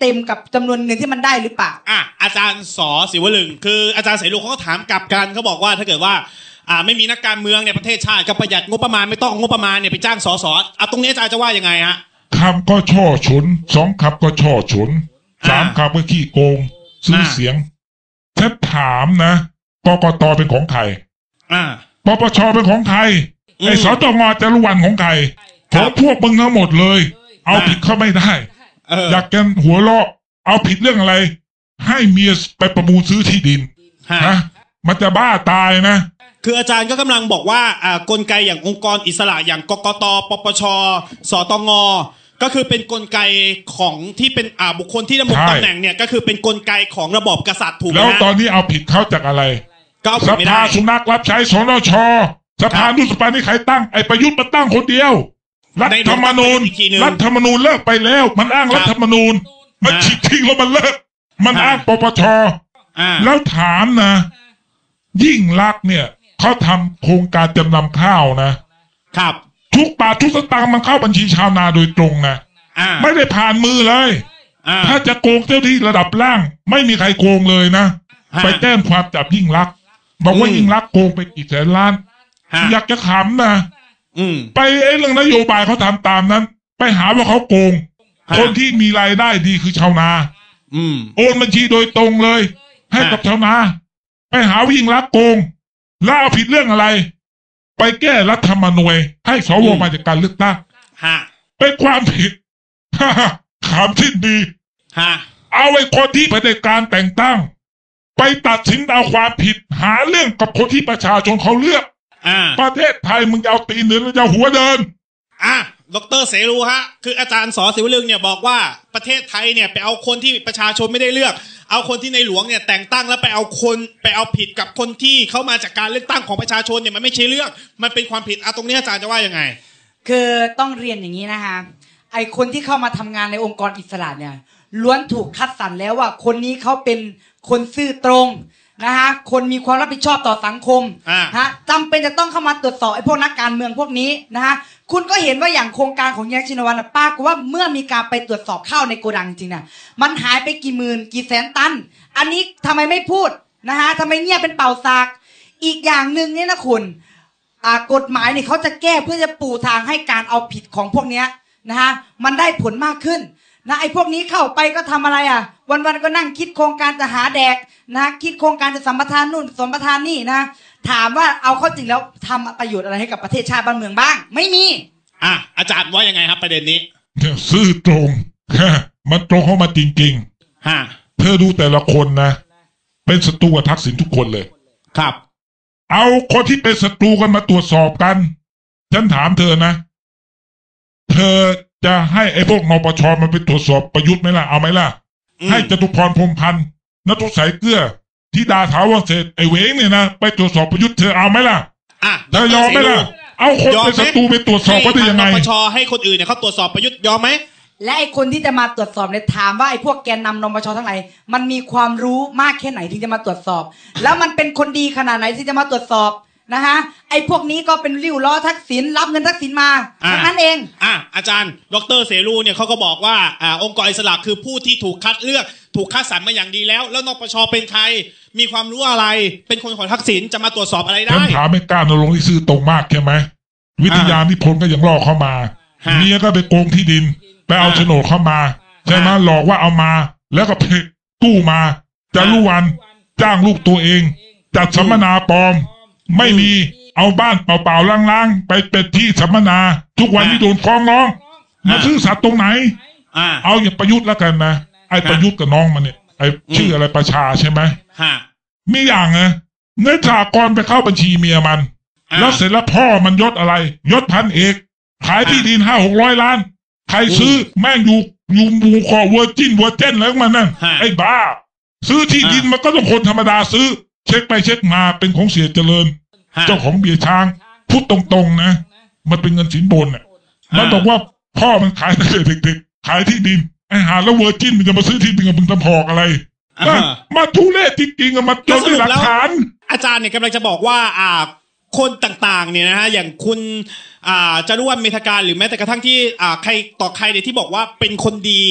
เต็มกับจำนวนเงินที่มันได้หรือเปล่าอ่ะอาจารย์สอศิวลึงคืออาจารย์เสรีเขาก็ถามกลับกันเขาบอกว่าถ้าเกิดว่าอ่าไม่มีนักการเมืองในประเทศชาติก็ประหยัดงบประมาณไม่ต้องงบประมาณเนี่ยไปจ้างสสอ่ะตรงนี้อาจารย์จะว่ายังไงฮะคำก็ช่อฉนสองคำก็ช่อฉนสามคำก็ขี้โกงซื้อเสียงถ้าถามนะกกตเป็นของใครปปชเป็นของใครไอ้สตงจรุวรรณของใครของพวกมึงทั้งหมดเลยเอาผิดเขาไม่ได้อยากกันหัวเราะเอาผิดเรื่องอะไรให้เมียไปประมูลซื้อที่ดินนะมันจะบ้าตายนะคืออาจารย์ก็กำลังบอกว่าอ่ากลไกอย่างองค์กรอิสระอย่างกกตปปชสตงก็คือเป็นกลไกของที่เป็นอ่าบุคคลที่ดำรงตำแหน่งเนี่ยก็คือเป็นกลไกของระบอบกษัตริย์ถูกไหมแล้วตอนนี้เอาผิดเขาจากอะไรสภาสุนัขรับใช้สนชสภานุสภานี่ใครตั้งไอ้ประยุทธ์มาตั้งคนเดียวรัฐธรรมนูญรัฐธรรมนูญเลิกไปแล้วมันอ้างรัฐธรรมนูญมันฉีกทิ้งแล้วมันเลิกมันอ้างปปชแล้วถามนะยิ่งลักษณ์เนี่ยเขาทำโครงการจำนำข้าวนะครับทุกบาททุกสตางค์มันเข้าบัญชีชาวนาโดยตรงนะไม่ได้ผ่านมือเลยถ้าจะโกงเจ้าที่ระดับล่างไม่มีใครโกงเลยนะไปแจ้งความจับยิ่งลักษณ์บอกว่ายิ่งลักษณ์โกงไปกี่แสนล้านอยากจะขำนะไปไอ้เรื่องนโยบายเขาทำตามนั้นไปหาว่าเขาโกงคนที่มีรายได้ดีคือชาวนาโอนบัญชีโดยตรงเลยให้กับชาวนาไปหาว่ายิ่งลักษณ์โกงแล้วเอาผิดเรื่องอะไรไปแก้รัฐธรรมนูญให้สวมาจากการเลือกตั้งเป็นความผิดขำทิ้นดีเอาไอ้คนที่เผด็จการแต่งตั้งไปตัดสินเอาความผิดหาเรื่องกับคนที่ประชาชนเขาเลือกประเทศไทยมึงจะเอาตีนเดินหรือจะหัวเดินอ่ะดร.เสรูฮะคืออาจารย์สอศิวลึงเนี่ยบอกว่าประเทศไทยเนี่ยไปเอาคนที่ประชาชนไม่ได้เลือกเอาคนที่ในหลวงเนี่ยแต่งตั้งแล้วไปเอาคนไปเอาผิดกับคนที่เข้ามาจากการเลือกตั้งของประชาชนเนี่ยมันไม่ใช่เรื่องมันเป็นความผิดอ่ะตรงนี้อาจารย์จะว่ายังไงคือต้องเรียนอย่างนี้นะคะไอคนที่เข้ามาทำงานในองค์กรอิสระเนี่ยล้วนถูกคัดสรรแล้วว่าคนนี้เขาเป็นคนซื่อตรงนะฮะคนมีความรับผิดชอบต่อสังคมฮะจำเป็นจะต้องเข้ามาตรวจสอบไอ้พวกนักการเมืองพวกนี้นะฮะคุณก็เห็นว่าอย่างโครงการของแยกชินวัตรป้าก็ว่าเมื่อมีการไปตรวจสอบข้าวในโกดังจริงน่ะมันหายไปกี่หมื่นกี่แสนตันอันนี้ทำไมไม่พูดนะฮะทำไมเงียบเป็นเป่าซากอีกอย่างหนึ่งเนี่ยนะคุณอ่ากฎหมายเนี่ยเขาจะแก้เพื่อจะปูทางให้การเอาผิดของพวกเนี้ยนะฮะมันได้ผลมากขึ้นนะไอ้พวกนี้เข้าไปก็ทำอะไรอ่ะวันๆก็นั่งคิดโครงการจะหาแดกนะคิดโครงการจะสัมปทานนู่นสัมปทานนี่นะถามว่าเอาเข้าจริงแล้วทำประโยชน์อะไรให้กับประเทศชาติบ้านเมืองบ้างไม่มีอ่ะอาจารย์ว่ายังไงครับประเด็นนี้ซื่อตรงมันตรงเข้ามาจริงๆฮะเธอดูแต่ละคนนะเป็นศัตรูกับทักษิณทุกคนเลยครับเอาคนที่เป็นศัตรูกันมาตรวจสอบกันฉันถามเธอนะเธอจะให้ไอ้พวกนปชมันไปตรวจสอบประยุทธ์ไหมล่ะเอาไหมล่ะให้จตุพรพรหมพันธ์ณทุกสายเกลือที่ดาถาวรเศษไอ้เวงเนี่ยนะไปตรวจสอบประยุทธ์เธอเอาไหมล่ะอ่ะเธอยอมไหมล่ะเอาคนเป็นศัตรูไปตรวจสอบก็ได้ยังไงนปชให้คนอื่นเนี่ยเขาตรวจสอบประยุทธ์ยอมไหมและไอ้คนที่จะมาตรวจสอบเนี่ยถามว่าไอ้พวกแกนนำนปชทั้งหลายมันมีความรู้มากแค่ไหนที่จะมาตรวจสอบแล้วมันเป็นคนดีขนาดไหนที่จะมาตรวจสอบนะฮะไอ้พวกนี้ก็เป็นริ้วล้อทักษิณรับเงินทักษิณมาทั้งนั้นเองอ่ะอาจารย์ดร.เสรูเนี่ยเขาก็บอกว่าอ่าองค์กรอิสระคือผู้ที่ถูกคัดเลือกถูกคัดสรรมาอย่างดีแล้วแล้วนปชเป็นใครมีความรู้อะไรเป็นคนของทักษิณจะมาตรวจสอบอะไรได้คำถามไม่กล้านรงค์ที่ซื่อตรงมากใช่ไหมวิทยานิพนธ์ก็ยังล่อเข้ามาเมียก็ไปโกงที่ดินไปเอาโฉนดเข้ามาใช่ไหมหลอกว่าเอามาแล้วก็เพกู้มาจะรู้วันจ้างลูกตัวเองจัดสัมมนาปลอมไม่มีเอาบ้านเปล่าๆล้างๆไปเป็นที่สัมมนาทุกวันนี้โดนฟ้องร้องมาซื่อสัตย์ตรงไหนเอาอย่างประยุทธ์แล้วกันนะไอ้ประยุทธ์กับน้องมันเนี่ยไอ้ชื่ออะไรประชาใช่ไหมมีอย่างไงเงินสหกรณ์ไปเข้าบัญชีเมียมันแล้วเสร็จแล้วพ่อมันยศอะไรยศพันเอกขายที่ดินห้าหกร้อยล้านใครซื้อแม่งอยู่อยู่บูคอเวอร์จินวัวเจนแล้วมันนั่นไอ้บ้าซื้อที่ดินมันก็ต้องคนธรรมดาซื้อเช็คไปเช็คมาเป็นของเสียเจริญเจ้าของเบียร์ช้างพูดตรงๆนะมันเป็นเงินสินบนเนี่ยมันบอกว่าพ่อมันขายตั้งแต่เด็กๆขายที่ดินไอ้หาแล้วเวอร์จินมันจะมาซื้อที่ดินกับมึงตะพอกอะไรมาทุเรศจริงๆมาจนด้วยหลักฐานอาจารย์เนี่ยกำลังจะบอกว่าอ่าคนต่างๆเนี่ยนะฮะอย่างคุณอ่าจารุวรรณเมธการหรือแม้แต่กระทั่งที่อ่าใครต่อใครเนี่ยที่บอกว่าเป็นคนดี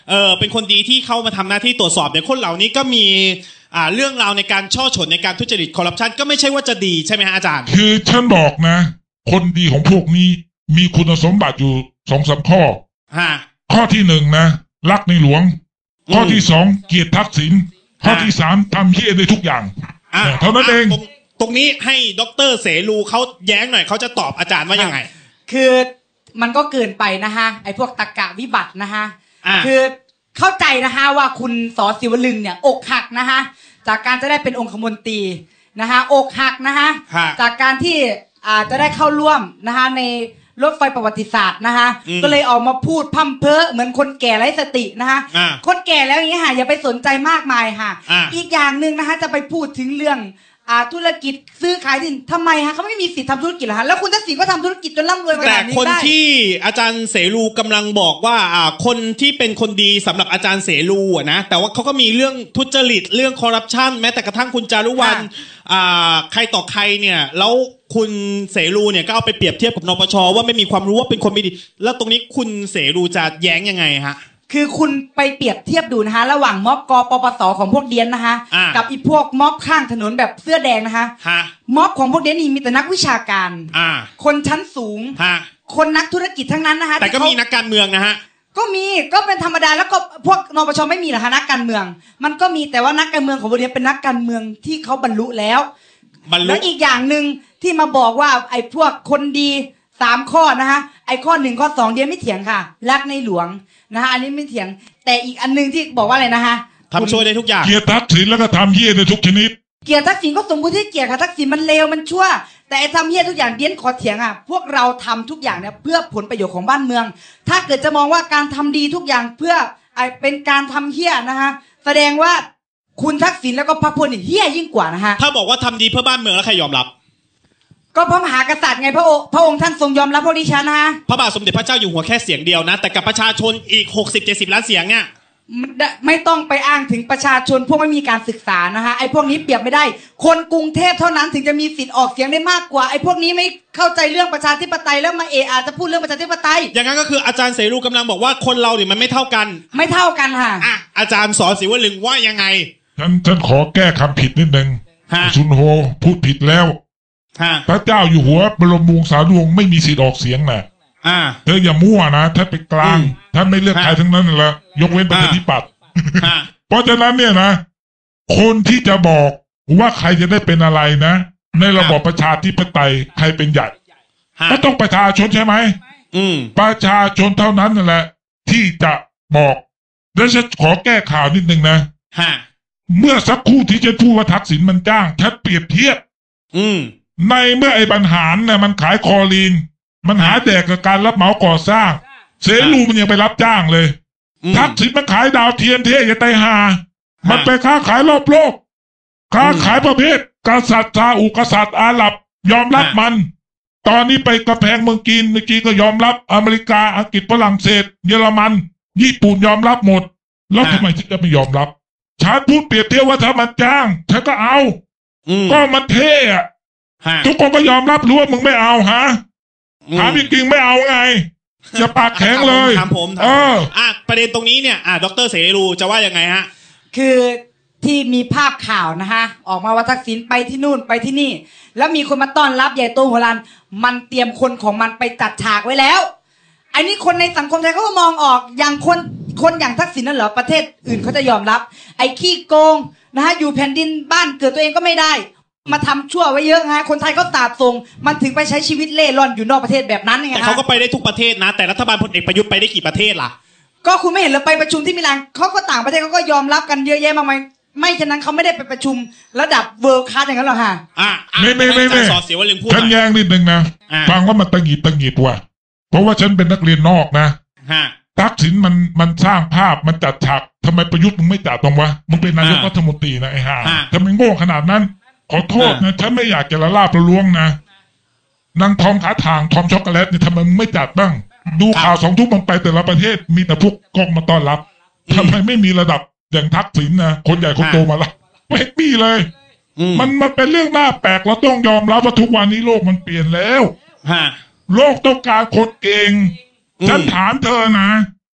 เออเป็นคนดีที่เข้ามาทำหน้าที่ตรวจสอบเดี๋ยวคนเหล่านี้ก็มีอ่าเรื่องราวในการช่อฉนในการทุจริตคอร์รัปชันก็ไม่ใช่ว่าจะดีใช่ไหมฮะอาจารย์คือฉันบอกนะคนดีของพวกนี้มีคุณสมบัติอยู่สองสามข้อฮะข้อที่หนึ่งนะรักในหลวงข้อที่สองเกียรติทักษิณข้อที่สามทำเหี้ยได้ทุกอย่างเท่านั้นเองตรงนี้ให้ดร.เสรูเขาแย้งหน่อยเขาจะตอบอาจารย์ว่ายังไงคือมันก็เกินไปนะฮะไอ้พวกตรรกะวิบัตินะฮะคือเข้าใจนะฮะว่าคุณส.ศิวลึงเนี่ยอกหักนะฮะจากการจะได้เป็นองคมนตรีนะฮะอกหักนะฮะจากการที่อาจจะได้เข้าร่วมนะฮะในรถไฟประวัติศาสตร์นะฮะก็เลยออกมาพูดพั่มเพ้อเหมือนคนแก่ไร้สตินะฮะคนแก่แล้วอย่างนี้ฮะอย่าไปสนใจมากมายฮะอีกอย่างหนึ่งนะฮะจะไปพูดถึงเรื่องอ่าธุรกิจซื้อขายที่ทำไมฮะเขาไม่มีสิทธิ์ทำธุรกิจเหรอฮะแล้วคุณทักษิณก็ทำธุรกิจจนร่ำรวยมาแบบนี้ได้แต่คนที่อาจารย์เสรูกำลังบอกว่าอ่าคนที่เป็นคนดีสำหรับอาจารย์เสรูอะนะแต่ว่าเขาก็มีเรื่องทุจริตเรื่องคอร์รัปชันแม้แต่กระทั่งคุณจารุวรรณอ่าใครต่อใครเนี่ยแล้วคุณเสรูเนี่ยก็เอาไปเปรียบเทียบกับนปช.ว่าไม่มีความรู้ว่าเป็นคนไม่ดีแล้วตรงนี้คุณเสรูจะแย้งยังไงฮะคือคุณไปเปรียบเทียบดูนะฮะระหว่างม็อบกปปสของพวกเดียนนะฮะกับอีพวกม็อบข้างถนนแบบเสื้อแดงนะฮะม็อบของพวกเดียนนี่มีแต่นักวิชาการคนชั้นสูงคนนักธุรกิจทั้งนั้นนะฮะแต่ก็มีนักการเมืองนะฮะก็มีก็เป็นธรรมดาแล้วก็พวกนปชไม่มีหรอฮะนักการเมืองมันก็มีแต่ว่านักการเมืองของพวกเดียนเป็นนักการเมืองที่เขาบรรลุแล้วแล้วอีกอย่างหนึ่งที่มาบอกว่าไอ้พวกคนดีสามข้อนะฮะไอ้ข้อหนึ่งข้อสองเดียนไม่เถียงค่ะรักในหลวงนะฮะอันนี้ไม่เถียงแต่อีกอันนึงที่บอกว่าอะไรนะฮะทำช่วยได้ทุกอย่างเกียรติทักษิณแล้วก็ทำเหี้ยได้ทุกชนิดเกียรติทักษิณก็สมควรที่เกียรติค่ะทักษิณมันเลวมันชั่วแต่ไอ้ทำเหี้ยทุกอย่างเดียนขอเถียงอ่ะพวกเราทำทุกอย่างเนี่ยเพื่อผลประโยชน์ของบ้านเมืองถ้าเกิดจะมองว่าการทำดีทุกอย่างเพื่อไอ้เป็นการทำเหี้ยนะฮะแสดงว่าคุณทักษิณแล้วก็พรรคพลเหี้ยยิ่งกว่านะฮะถ้าบอกว่าทำดีเพื่อบ้านเมืองแล้วใครยอมรับก็พระมหากษัตริย์ไงพระองค์พระองค์ท่านทรงยอมรับพวกดิฉันนะพระบาทสมเด็จพระเจ้าอยู่หัวแค่เสียงเดียวนะแต่กับประชาชนอีกหกสิบ เจ็ดสิบล้านเสียงเนี่ยไม่ต้องไปอ้างถึงประชาชนพวกไม่มีการศึกษานะฮะไอ้พวกนี้เปรียบไม่ได้คนกรุงเทพเท่านั้นถึงจะมีสิทธิ์ออกเสียงได้มากกว่าไอ้พวกนี้ไม่เข้าใจเรื่องประชาธิปไตยแล้วมาเออาจจะพูดเรื่องประชาธิปไตยอย่างนั้นก็คืออาจารย์เสรูกำลังบอกว่าคนเราเนี่ยมันไม่เท่ากันไม่เท่ากันค่ะอ่ะอาจารย์ส.ศิวลึงว่ายังไงฉันฉันขอแก้คำผิดนิดนึงซุนโฮพูดผิดแล้วพระเจ้าอยู่หัวบรมวงศานุวงศ์ไม่มีสิทธิ์ออกเสียงนะเธออย่ามั่วนะท่านเป็นกลางท่านไม่เลือกใครทั้งนั้นแหละยกเว้นประชาธิปัตย์เพราะฉะนั้นเนี่ยนะคนที่จะบอกว่าใครจะได้เป็นอะไรนะในระบอบประชาธิปไตยใครเป็นใหญ่ก็ต้องประชาชนใช่ไหมประชาชนเท่านั้นนั่นแหละที่จะบอกแล้วฉันขอแก้ข่าวนิดนึงนะเมื่อสักครู่ที่จะพูดว่าทักษิณมันจ้างฉันเปรียบเทียบในเมื่อไอ้บรรหารเนี่ยมันขายคอลีนมันหาแดกกับการรับเหมาก่อสร้างเสรูมันยังไปรับจ้างเลยทักษิณมันขายดาวเทียมเท่อย่าไตหามันไปค้าขายรอบโลกค้าขายประเภทกษัตริย์ซาอุกษัตริย์อาหรับยอมรับมันตอนนี้ไปกระแพงเมืองจีนเมื่อกี้ก็ยอมรับอเมริกาอังกฤษฝรั่งเศสเยอรมันญี่ปุ่นยอมรับหมดแล้วทำไมฉันจะไม่ยอมรับฉันพูดเปรียบเทียบว่าถ้ามันจ้างฉันก็เอาก็มันเท่อะทุกคนก็ยอมรับรู้ว่ามึงไม่เอาฮะถามจริงๆไม่เอาไงจะปากแข็งเลยถามผมเอออ่ะประเด็นตรงนี้เนี่ยอ่ะดร.เสรูจะว่ายังไงฮะคือที่มีภาพข่าวนะฮะออกมาว่าทักษิณไปที่นู่นไปที่นี่แล้วมีคนมาต้อนรับใหญ่โตหัวลานมันเตรียมคนของมันไปจัดฉากไว้แล้วอันนี้คนในสังคมไทยเขาก็มองออกอย่างคนคนอย่างทักษิณนั่นเหรอประเทศอื่นเขาจะยอมรับไอ้ขี้โกงนะฮะอยู่แผ่นดินบ้านเกิดตัวเองก็ไม่ได้มาทำชั่วไว้เยอะฮะคนไทยก็สาบส่งมันถึงไปใช้ชีวิตเล่ร่อนอยู่นอกประเทศแบบนั้นไงฮะแต่เขาก็ไปได้ทุกประเทศนะแต่รัฐบาลพลเอกประยุทธ์ไปได้กี่ประเทศล่ะก็คุณไม่เห็นเลยไปประชุมที่มิลานเขาก็ต่างประเทศเขาก็ยอมรับกันเยอะแยะมากมายไม่ฉะนั้นเขาไม่ได้ไปประชุมระดับเวิลด์คลาสอย่างนั้นหรอกฮะอ่ะไม่ไม่ไม่ไม่ฉันแย้งนิดนึงนะฟังว่ามันตังหงิดตังหงิดว่ะเพราะว่าฉันเป็นนักเรียนนอกนะทักษิณมันมันสร้างภาพมันจัดฉากทำไมประยุทธ์มึงไม่จัดตรงวะมึงเป็นนายกรัฐมนตรีนะไอ้ห่าทำไมโง่ขนาดนั้นขอโทษนะฉันไม่อยากจะละลาบละล้วงนะนางทอมขาทางทอมช็อกโกแลตเนี่ยทำไมมึงไม่จัดบ้างดูข่าวสองทุ่มมันไปแต่ละประเทศมีแต่พวกกล้องมาต้อนรับทำไมไม่มีระดับอย่างทักษิณนะคนใหญ่คนโตมาละไม่มีเลยมันมันเป็นเรื่องน่าแปลกเราต้องยอมรับว่าทุกวันนี้โลกมันเปลี่ยนแล้วโลกต้องการคนเก่งฉันถามเธอนะ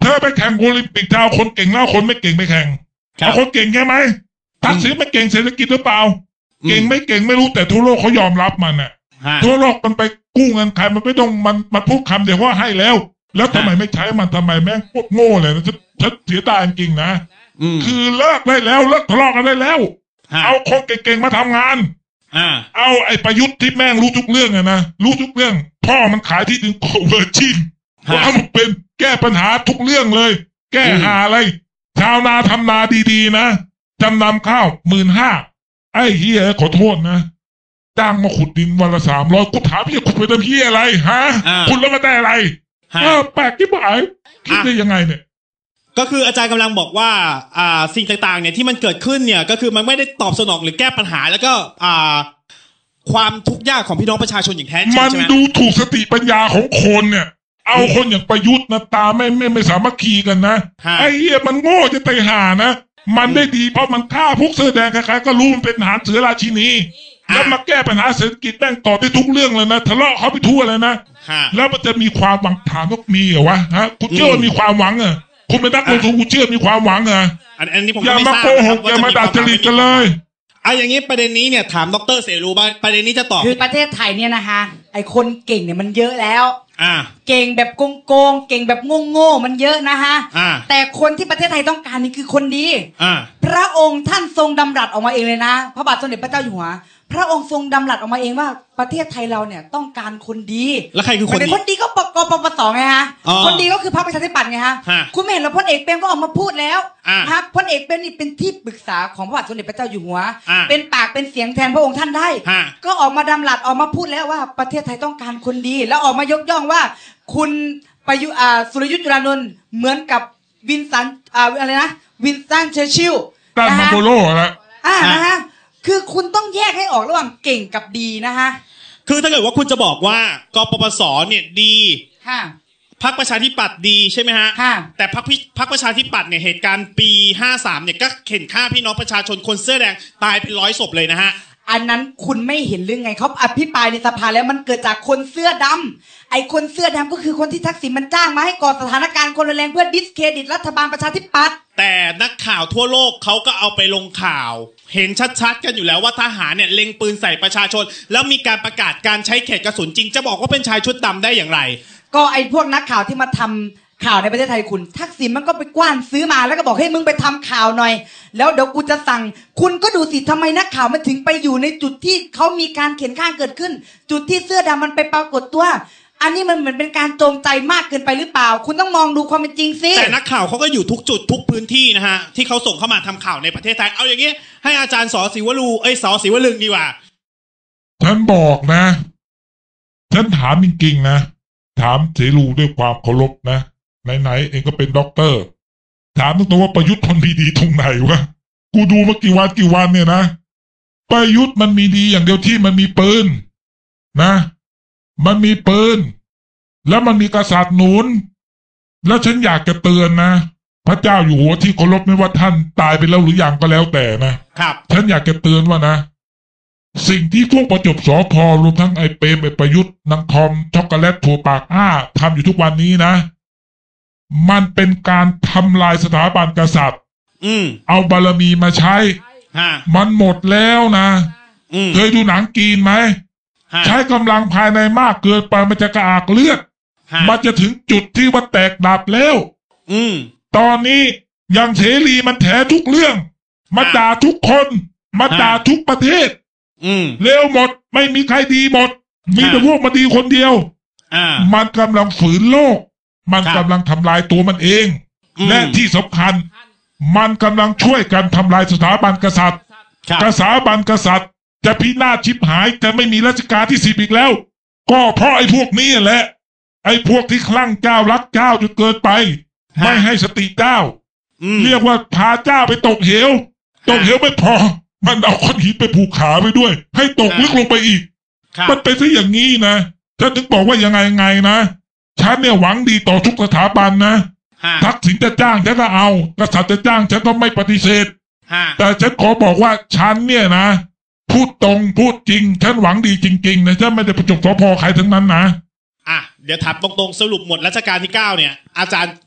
เธอไปแข่งโอลิมปิกจะเอาคนเก่งแล้วคนไม่เก่งไปแข่งเอาคนเก่งใช่ไหมทักษิณไม่เก่งเศรษฐกิจหรือเปล่าเก่งไม่เก่งไม่รู้แต่ทั่วโลกเขายอมรับมันอ่ะทั่วโลกมันไปกู้เงินใครมันไม่ต้องมันมันพูดคำเดียวว่าให้แล้วแล้วทำไมไม่ใช้มันทำไมแม่งโคตรโง่เลยนะฉันเสียดายจริงนะคือเลิกได้แล้วเลิกทะเลาะกันได้แล้วเอาคนเก่งๆมาทำงานเอาไอ้ประยุทธ์ที่แม่งรู้ทุกเรื่องอะนะรู้ทุกเรื่องพ่อมันขายที่ดินโคเวอร์ชินว่ามันเป็นแก้ปัญหาทุกเรื่องเลยแก้หาอะไรชาวนาทำนาดีๆนะจำนำข้าวหมื่นห้าไอ้เฮียขอโทษนะจ้างมาขุดดินวันละสามร้อยกูถามพี่ขุดไปทำเฮียอะไรฮะขุดแล้วมาได้อะไรเออแปลกที่บ่ายคิดได้ยังไงเนี่ยก็คืออาจารย์กำลังบอกว่าอ่าสิ่งต่างๆเนี่ยที่มันเกิดขึ้นเนี่ยก็คือมันไม่ได้ตอบสนองหรือแก้ปัญหาแล้วก็อ่าความทุกข์ยากของพี่น้องประชาชนอย่างแท้จริงใช่ไหมมันดูถูกสติปัญญาของคนเนี่ยเอาคนอย่างประยุทธ์นะตาไม่ไม่ไม่สามัคคีกันนะไอ้เหี้ยมันโง่จะตายห่านะมันได้ดีเพราะมันฆ่าพวกเสื้อแดงใครๆก็รู้มันเป็นทหารเสือราชินีแล้วมาแก้ปัญหาเศรษฐกิจแม่งต่อได้ทุกเรื่องเลยนะทะเลาะเขาไปทั่วเลยนะแล้วมันจะมีความหวังถามว่ามีเหรอวะฮะคุณเชื่อมีความหวังเหรอคุณเป็นนักลงทุนคุณเชื่อมีความหวังเหรออันนี้ผมอย่ามาโกหกอย่ามาดัดจริตกันเลยอ่ะอย่างนี้ประเด็นนี้เนี่ยถามดร.เสรีบ้างประเด็นนี้จะตอบคือประเทศไทยเนี่ยนะคะไอคนเก่งเนี่ยมันเยอะแล้วอ่าเก่งแบบโกงๆเก่งแบบโง่ๆมันเยอะนะคะอ่าแต่คนที่ประเทศไทยต้องการนี่คือคนดีอ่าพระองค์ท่านทรงดำรัสออกมาเองเลยนะพระบาทสมเด็จพระเจ้าอยู่หัวพระองค์ทรงดำรัสออกมาเองว่าประเทศไทยเราเนี่ยต้องการคนดีแล้วใครคือคนดีคนดีก็ปกปปสไงฮะคนดีก็คือพรรคประชาธิปัตย์ไงฮะคุณไม่เห็นแล้วพลเอกเปรมก็ออกมาพูดแล้วฮะพลเอกเปรมนี่เป็นที่ปรึกษาของพระบาทสมเด็จพระเจ้าอยู่หัวเป็นปากเป็นเสียงแทนพระองค์ท่านได้ก็ออกมาดำรัสออกมาพูดแล้วว่าประเทศไทยต้องการคนดีแล้วออกมายกย่องว่าคุณประยุอ่าสุรยุทธ์จุลานนท์เหมือนกับวินสันอ่าอะไรนะวินสตันเชอร์ชิลตั้งมาโบโล่แล้วอ่านะฮะคือคุณต้องแยกให้ออกระหว่างเก่งกับดีนะฮะคือถ้าเกิดว่าคุณจะบอกว่ากปปสเนี่ยดีค่ะพรรคประชาธิปัตย์ดีใช่ไหมฮะค่ะแต่พรรคพรรคประชาธิปัตย์เนี่ยเหตุการณ์ปีห้าสามเนี่ยก็เข็นฆ่าพี่น้องประชาชนคนเสื้อแดงตายเป็นร้อยศพเลยนะฮะอันนั้นคุณไม่เห็นเรื่องไงเขาอภิปรายในสภาแล้วมันเกิดจากคนเสื้อดำไอ้คนเสื้อดำก็คือคนที่ทักษิณมันจ้างมาให้ก่อสถานการณ์คนรุนแรงเพื่อดิสเครดิตรัฐบาลประชาธิปัตย์แต่นักข่าวทั่วโลกเขาก็เอาไปลงข่าวเห็นชัดๆกันอยู่แล้วว่าทหารเนี่ยเล็งปืนใส่ประชาชนแล้วมีการประกาศการใช้เขตกระสุนจริงจะบอกว่าเป็นชายชุดดำได้อย่างไรก็ไอ้พวกนักข่าวที่มาทำข่าวในประเทศไทยคุณทักษิณมันก็ไปกว้านซื้อมาแล้วก็บอกให้มึงไปทำข่าวหน่อยแล้วเดี๋ยวกูจะสั่งคุณก็ดูสิทำไมนักข่าวมันถึงไปอยู่ในจุดที่เขามีการเขียนข้างเกิดขึ้นจุดที่เสื้อดำมันไปปรากฏตัวอันนี้มันเหมือนเป็นการโจมใจมากเกินไปหรือเปล่าคุณต้องมองดูความเป็นจริงสิแต่นักข่าวเขาก็อยู่ทุกจุดทุกพื้นที่นะฮะที่เขาส่งเข้ามาทำข่าวในประเทศไทยเอาอย่างนี้ให้อาจารย์ส.ศิวลูเอ้ยส.ศิวลึงดีกว่าฉันบอกนะฉันถามจริงๆนะถามเสรีด้วยความเคารพนะไหนๆเองก็เป็นด็อกเตอร์ถามตรงๆว่าประยุทธ์คนมีดีตรงไหนวะกูดูมากี่วันกี่วันเนี่ยนะประยุทธ์มันมีดีอย่างเดียวที่มันมีปืนนะมันมีปืนแล้วมันมีกษัตริย์หนุนแล้วฉันอยากจะเตือนนะพระเจ้าอยู่หัวที่เคารพไม่ว่าท่านตายไปแล้วหรือยังก็แล้วแต่นะครับฉันอยากจะเตือนว่านะสิ่งที่พวกประจบสอพอรวมทั้งไอ้เปรมไอ้ประยุทธ์นางทอมช็อกโกแลตถั่วปากอ้าทำอยู่ทุกวันนี้นะมันเป็นการทำลายสถาบันกษัตริย์อืมเอาบารมีมาใช้มันหมดแล้วนะเคยดูหนังกีนไหมใช้กำลังภายในมากเกินไปมันจะกระอักเลือดมันจะถึงจุดที่ว่าแตกดับแล้วอืมตอนนี้ยังเสรีมันแถทุกเรื่องมาด่าทุกคนมาด่าทุกประเทศอืมเร็วหมดไม่มีใครดีหมดมีแต่พวกมาดีคนเดียวอ่ามันกำลังฝืนโลกมันกำลังทำลายตัวมันเองและที่สำคัญมันกำลังช่วยกันทำลายสถาบันกษัตริย์กษัตริย์บันกษัตริย์จะพินาศชิบหายจะไม่มีรัชกาลที่สิบอีกแล้วก็เพราะไอ้พวกนี้แหละไอ้พวกที่คลั่งเจ้ารักเจ้าจนเกินไปไม่ให้สติเจ้าเรียกว่าพาเจ้าไปตกเหวตกเหวไม่พอมันเอาก้อนหินไปผูกขาไปด้วยให้ตกลึกลงไปอีกมันเป็นซะอย่างนี้นะฉันถึงบอกว่ายังไงไงนะฉันเนี่ยหวังดีต่อทุกสถาบันนะทักษิณจะจ้างฉันก็เอากษัตริย์จะจ้างฉันก็ไม่ปฏิเสธแต่ฉันขอบอกว่าฉันเนี่ยนะพูดตรงพูดจริงฉันหวังดีจริงๆนะฉันไม่ได้ประจบสพใครทั้งนั้นนะอ่ะเดี๋ยวถามตรงๆสรุปหมดรัชกาลที่เก้าเนี่ยอาจารย์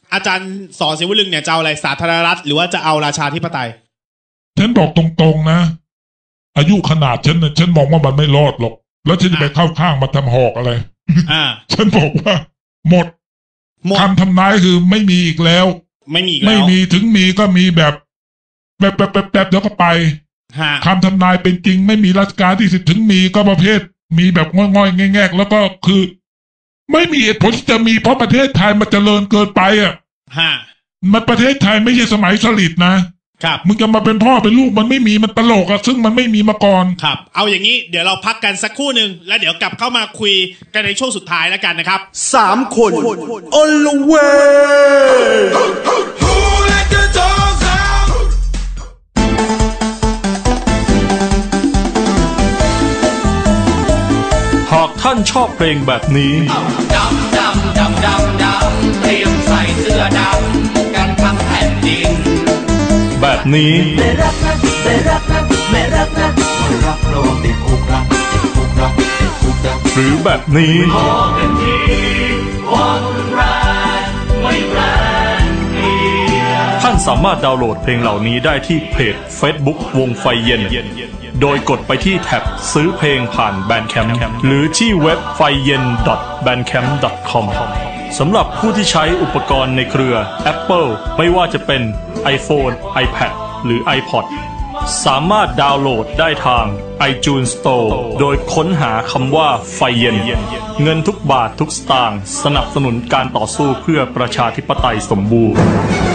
อาจารย์สอนศิวลึงเนี่ยจะเอาอะไรสาธารณรัฐหรือว่าจะเอาราชาธิปไตยฉันบอกตรงๆนะอายุขนาดฉันนะฉันมองว่ามันไม่รอดหรอกแล้วฉันจะไปเข้าข้างมาทำหอกอะไรอ่าฉันบอกว่าหมดคำทำนายคือไม่มีอีกแล้วไม่มีอีกแล้วไม่มีถึงมีก็มีแบบแบบแบบแบบแบบเดี๋ยวก็ไปคำทำนายเป็นจริงไม่มีรัชกาลที่สิบถึงมีก็ประเภทมีแบบง่อยๆแง่ๆแล้วก็คือไม่มีเหตุผลที่จะมีเพราะประเทศไทยมันเจริญเกินไปอ่ะมันประเทศไทยไม่ใช่สมัยสลิดนะครับมึงจะมาเป็นพ่อเป็นลูกมันไม่มีมันตลกอะซึ่งมันไม่มีมาก่อนครับเอาอย่างนี้เดี๋ยวเราพักกันสักครู่หนึ่งแล้วเดี๋ยวกลับเข้ามาคุยกันในช่วงสุดท้ายแล้วกันนะครับสามคน on the way หากท่านชอบเพลงแบบนี้ดำดำดำดำดำเตรียมใส่เสื้อดำกันทั้งแผ่นดินแบบนี้ไม่รักนะไม่รักนะไม่รักนะไม่รักเราติดคุกรักติดคุกรักติดคุกรักหรือแบบนี้พอกันทีวันแรงไม่แรงเดียวท่านสามารถดาวน์โหลดเพลงเหล่านี้ได้ที่เพจ Facebook วงไฟเย็นโดยกดไปที่แท็บซื้อเพลงผ่าน Bandcamp หรือที่เว็บไฟเย็น ดอท แบนด์แคมป์ ดอท คอม สำหรับผู้ที่ใช้อุปกรณ์ในเครือ Apple ไม่ว่าจะเป็น iPhone, iPad หรือ iPod สามารถดาวน์โหลดได้ทาง iTunes Store โดยค้นหาคำว่าไฟเย็นเงินทุกบาททุกสตางค์สนับสนุนการต่อสู้เพื่อประชาธิปไตยสมบูรณ์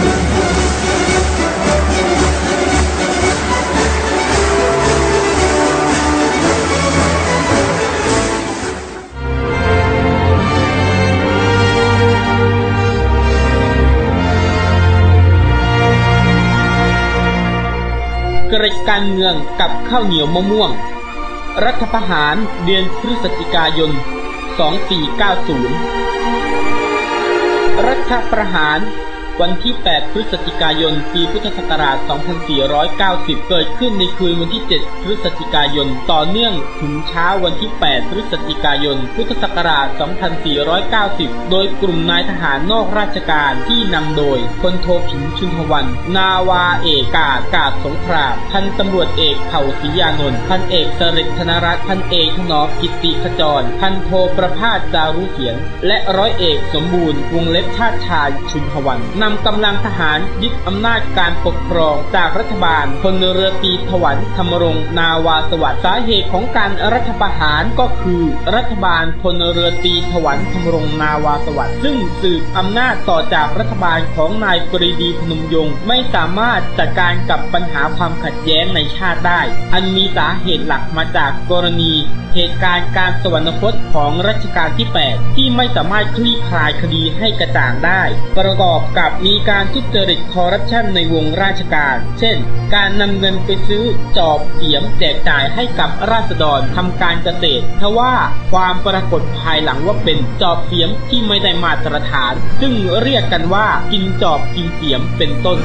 เกร็ดการเมืองกับข้าวเหนียวมะม่วงรัฐประหารเดือนพฤศจิกายนสองพันสี่ร้อยเก้าสิบรัฐประหารวันที่แปดพฤศจิกายนปีพุทธศักราชสองพันสี่ร้อยเก้าสิบเกิดขึ้นในคืนวันที่เจ็ดพฤศจิกายนต่อเนื่องถึงเช้าวันที่แปดพฤศจิกายนพุทธศักราชสองพันสี่ร้อยเก้าสิบโดยกลุ่มนายทหารนอกราชการที่นำโดยพลโทผินชุนทวันนาวาเอกกาศกาศสงครามพันตำรวจเอกเผ่าศรียานนท์พันเอกเสริฐธนรัตน์พันเอกถนอมกิตติขจรพันโทประภาสจารุเขียนและร้อยเอกสมบูรณ์วงเล็บชาติชายชุนทวันนำกำลังทหารยึดอำนาจการปกครองจากรัฐบาลพลเรือตรีถวันธรรมรงค์นาวาสวัสดิ์สาเหตุของการรัฐประหารก็คือรัฐบาลพลเรือตรีถวันธรรมรงค์นาวาสวัสดิ์ซึ่งสืบอำนาจต่อจากรัฐบาลของนายปรีดีพนมยงค์ไม่สามารถจัดการกับปัญหาความขัดแย้งในชาติได้อันมีสาเหตุหลักมาจากกรณีเหตุการณ์การสวรรคตของรัชกาลที่แปดที่ไม่สามารถคลี่คลายคดีให้กระจ่างได้ประกอบกับมีการทุจริตคอร์รัปชันในวงราชการเช่นการนำเงินไปซื้อจอบเสียมแจกจ่ายให้กับราษฎรทำการเกษตรทว่าความปรากฏภายหลังว่าเป็นจอบเสียมที่ไม่ได้มาตรฐานซึ่งเรียกกันว่ากินจอบกินเสียมเป็นต้น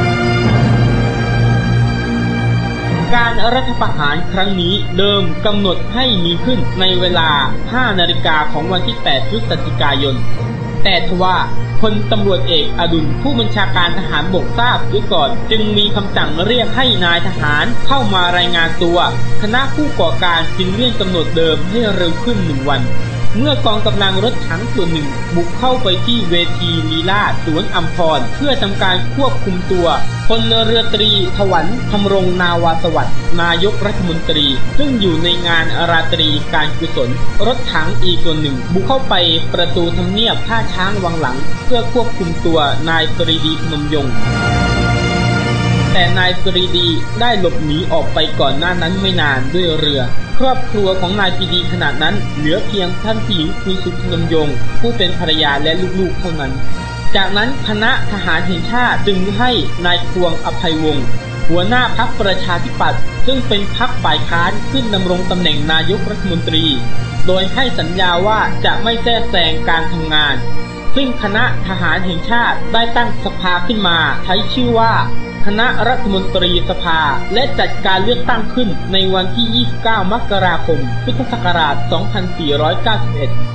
การรัฐประหารครั้งนี้เดิมกำหนดให้มีขึ้นในเวลา ห้านาฬิกาของวันที่แปดพฤศจิกายนแต่ทว่าพลตำรวจเอกอดุลผู้บัญชาการทหารบกทราบด้วยก่อนจึงมีคำสั่งเรียกให้นายทหารเข้ามารายงานตัวคณะผู้ก่อการจึงเลื่อนกำหนดเดิมให้เร็วขึ้นหนึ่งวันเมื่อกองกำลังรถถังส่วนหนึ่งบุกเข้าไปที่เวทีลีลาศสวนอัมพรเพื่อทำการควบคุมตัวพลเรือตรีถวันธรรมรงค์นาวาสวัสดิ์นายกรัฐมนตรีซึ่งอยู่ในงานราตรีการกุศลรถถังอีกส่วนหนึ่งบุกเข้าไปประตูทำเนียบท่าช้างวังหลังเพื่อควบคุมตัวนายปรีดีพนมยงค์แต่นายปรีดีได้หลบหนีออกไปก่อนหน้านั้นไม่นานด้วยเรือครอบครัวของนายปรีดีขณะนั้นเหลือเพียงท่านผู้หญิงคือสุพนมยงค์ผู้เป็นภรรยาและลูกๆเท่านั้นจากนั้นคณะทหารแห่งชาติจึงให้นายควงอภัยวงศ์หัวหน้าพรรคประชาธิปัตย์ซึ่งเป็นพรรคฝ่ายค้านขึ้นดำรงตำแหน่งนายกรัฐมนตรีโดยให้สัญญาว่าจะไม่แทรกแซงการทำงานซึ่งคณะทหารแห่งชาติได้ตั้งสภาขึ้นมาใช้ชื่อว่าคณะรัฐมนตรีสภาและจัดการเลือกตั้งขึ้นในวันที่ยี่สิบเก้ามกราคมพุทธศักราชสองพันสี่ร้อยเก้าสิบเอ็ด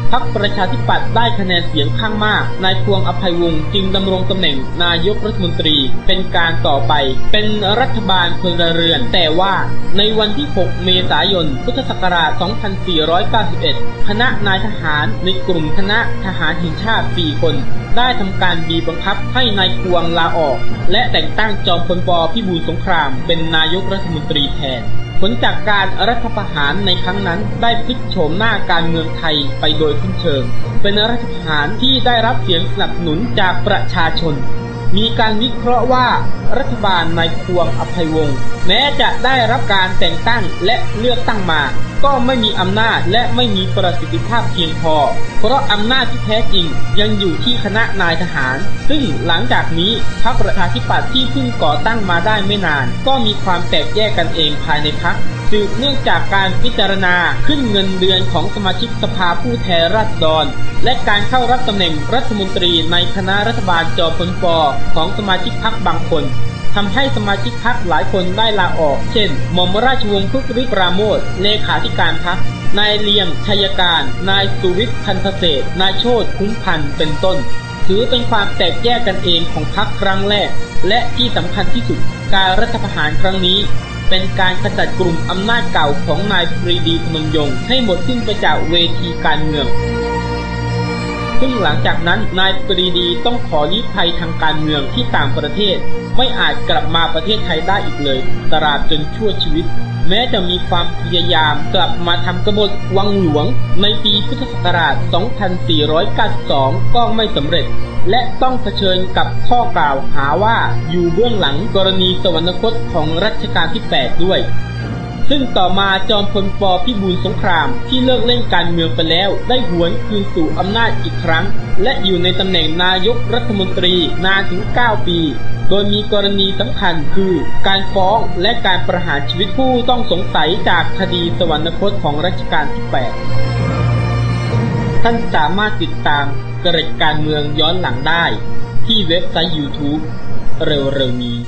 พรรคประชาธิปัตย์ได้คะแนนเสียงข้างมากนายพวงอภัยวงศ์จึงดำรงตำแหน่งนายกรัฐมนตรีเป็นการต่อไปเป็นรัฐบาลพลเรือนแต่ว่าในวันที่หกเมษายนพุทธศักราชสองพันสี่ร้อยเก้าสิบเอ็ดคณะนายทหารในกลุ่มคณะทหารแห่งชาติสี่คนได้ทำการบีบบังคับให้นายพวงลาออกและแต่งตั้งจอมพลป.พิบูลสงครามเป็นนายกรัฐมนตรีแทนผลจากการรัฐประหารในครั้งนั้นได้พลิกโฉมหน้าการเมืองไทยไปโดยสิ้นเชิงเป็นรัฐประหารที่ได้รับเสียงสนับสนุนจากประชาชนมีการวิเคราะห์ว่ารัฐบาลนายพวงอภัยวงศ์แม้จะได้รับการแต่งตั้งและเลือกตั้งมาก็ไม่มีอำนาจและไม่มีประสิทธิภาพเพียงพอเพราะอำนาจที่แท้จริงยังอยู่ที่คณะนายทหารซึ่งหลังจากนี้พรรคประชาธิปัตย์ที่เพิ่งก่อตั้งมาได้ไม่นานก็มีความแตกแยกกันเองภายในพรรคสืบเนื่องจากการพิจารณาขึ้นเงินเดือนของสมาชิกสภาผู้แทนราษฎรและการเข้ารับตำแหน่งรัฐมนตรีในคณะรัฐบาลจอมพลป.ของสมาชิกพรรคบางคนทำให้สมาชิกพรรคหลายคนได้ลาออกเช่นหม่อมราชวงศ์คึกฤทธิ์ปราโมชเลขาธิการพรรค นายเลียงชัยการนายสุวิทย์พันธเศษนายโชติคุ้มพันธ์เป็นต้นถือเป็นความแตกแยกกันเองของพรรคครั้งแรกและที่สำคัญที่สุดการรัฐประหารครั้งนี้เป็นการขจัดกลุ่มอำนาจเก่าของนายปรีดีพนมยงค์ให้หมดสิ้นไปจากเวทีการเมืองซึ่งหลังจากนั้นนายปรีดีต้องขอลี้ภัยทางการเมืองที่ต่างประเทศไม่อาจกลับมาประเทศไทยได้อีกเลยตราบจนชั่วชีวิตแม้จะมีความพยายามกลับมาทำกบฏวังหลวงในปีพุทธศักราช สองพันสี่ร้อยเก้าสิบสอง ก็ไม่สำเร็จและต้องเผชิญกับข้อกล่าวหาว่าอยู่เบื้องหลังกรณีสวรรคตของรัชกาลที่ แปด ด้วยซึ่งต่อมาจอมพลป.พิบูลสงครามที่เลิกเล่นการเมืองไปแล้วได้หวนคืนสู่อำนาจอีกครั้งและอยู่ในตำแหน่งนายกรัฐมนตรีนานถึงเก้าปีโดยมีกรณีสำคัญคือการฟ้องและการประหารชีวิตผู้ต้องสงสัยจากคดีสวรรคตของรัชกาลที่ แปด ท่านสามารถติดตามเกร็ดการเมืองย้อนหลังได้ที่เว็บไซต์ YouTube เร็วๆนี้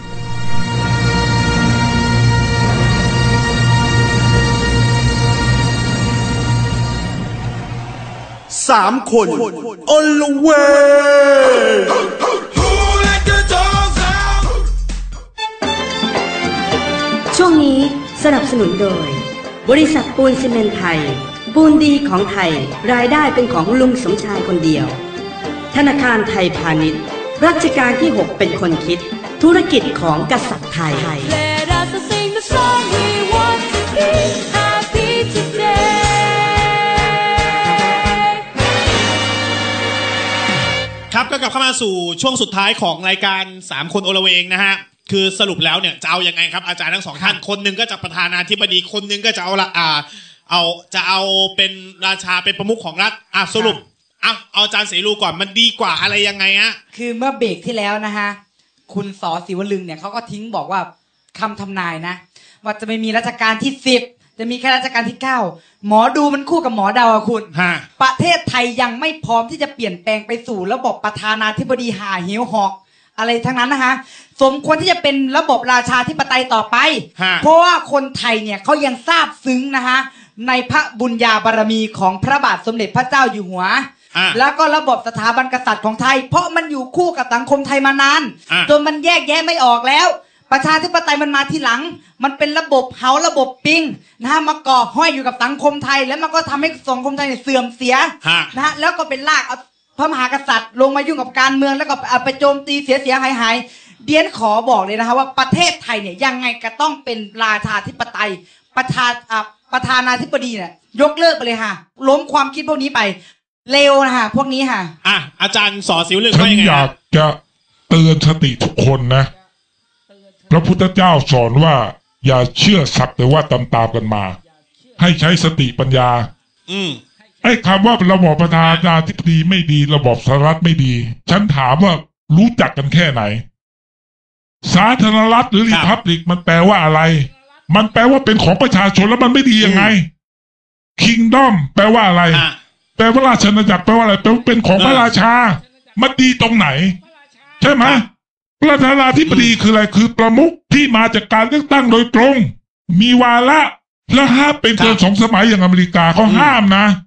สามคน on the way ช่วงนี้สนับสนุนโดยบริษัทปูนซีเมนต์ไทยปูนดีของไทยรายได้เป็นของลุงสมชายคนเดียวธนาคารไทยพาณิชย์รัชกาลที่หกเป็นคนคิดธุรกิจของกษัตริย์ไทยครับก็กลับเข้ามาสู่ช่วงสุดท้ายของรายการสามคนโอละเวงนะฮะคือสรุปแล้วเนี่ยจะเอายังไงครับอาจารย์ทั้งสองท่านคนหนึ่งก็จะประธานาธิบดีคนหนึ่งก็จะเอาละอ่าเอาจะเอาเป็นราชาเป็นประมุขของรัฐอ่ะสรุปเอาเอาอาจารย์เสรีก่อนมันดีกว่าอะไรยังไงฮะคือเมื่อเบรกที่แล้วนะฮะคุณสอศิวลึงเนี่ยเขาก็ทิ้งบอกว่าคำทำนายนะว่าจะไม่มีรัชกาลที่สิบจะมีแค่รัชกาลที่เก้าหมอดูมันคู่กับหมอเดาอะคุณประเทศไทยยังไม่พร้อมที่จะเปลี่ยนแปลงไปสู่ระบบประธานาธิบดีหาหิวหอกอะไรทั้งนั้นนะฮะสมควรที่จะเป็นระบบราชาธิปไตยต่อไปเพราะว่าคนไทยเนี่ยเขายังซาบซึ้งนะฮะในพระบุญญาบารมีของพระบาทสมเด็จพระเจ้าอยู่หัวแล้วก็ระบบสถาบันกษัตริย์ของไทยเพราะมันอยู่คู่กับสังคมไทยมานานจนมันแยกแยะไม่ออกแล้วประชาธิปไตยมันมาทีหลังมันเป็นระบบเฮาระบบปิงนะฮะมาก่อห้อยอยู่กับสังคมไทยแล้วมันก็ทำให้สังคมไทยเสื่อมเสียนะฮะแล้วก็เป็นลากเอาพระมหากษัตริย์ลงมายุ่งกับการเมืองแล้วก็ไปโจมตีเสียเสียหายหายเดียนขอบอกเลยนะคะว่าประเทศไทยเนี่ยยังไงก็ต้องเป็นราชาธิปไตยประธานประธานาธิบดีเนี่ยยกเลิกไปเลยค่ะล้มความคิดพวกนี้ไปเร็วนะฮะพวกนี้ค่ะอ่ะอาจารย์สอศิวลึงว่ายังไงฉันอยากจะเตือนสติทุกคนนะพระพุทธเจ้าสอนว่าอย่าเชื่อสักแต่ว่าตามตามกันมาให้ใช้สติปัญญาอืมไอ้คำว่าระบอบประธานาธิบดีไม่ดีระบอบสหรัฐไม่ดีฉันถามว่ารู้จักกันแค่ไหนสาธารณรัฐหรือรีพับลิกมันแปลว่าอะไรมันแปลว่าเป็นของประชาชนแล้วมันไม่ดียังไงคิงดอมแปลว่าอะไรแปลว่าราชอาณาจักรแปลว่าอะไรแปลว่าเป็นของพระราชามันดีตรงไหนใช่ไหมประธานาธิบดีคืออะไรคือประมุขที่มาจากการเลือกตั้งโดยตรงมีวาระและห้ามเป็นเกินสองสมัยอย่างอเมริกาเขาห้ามนะ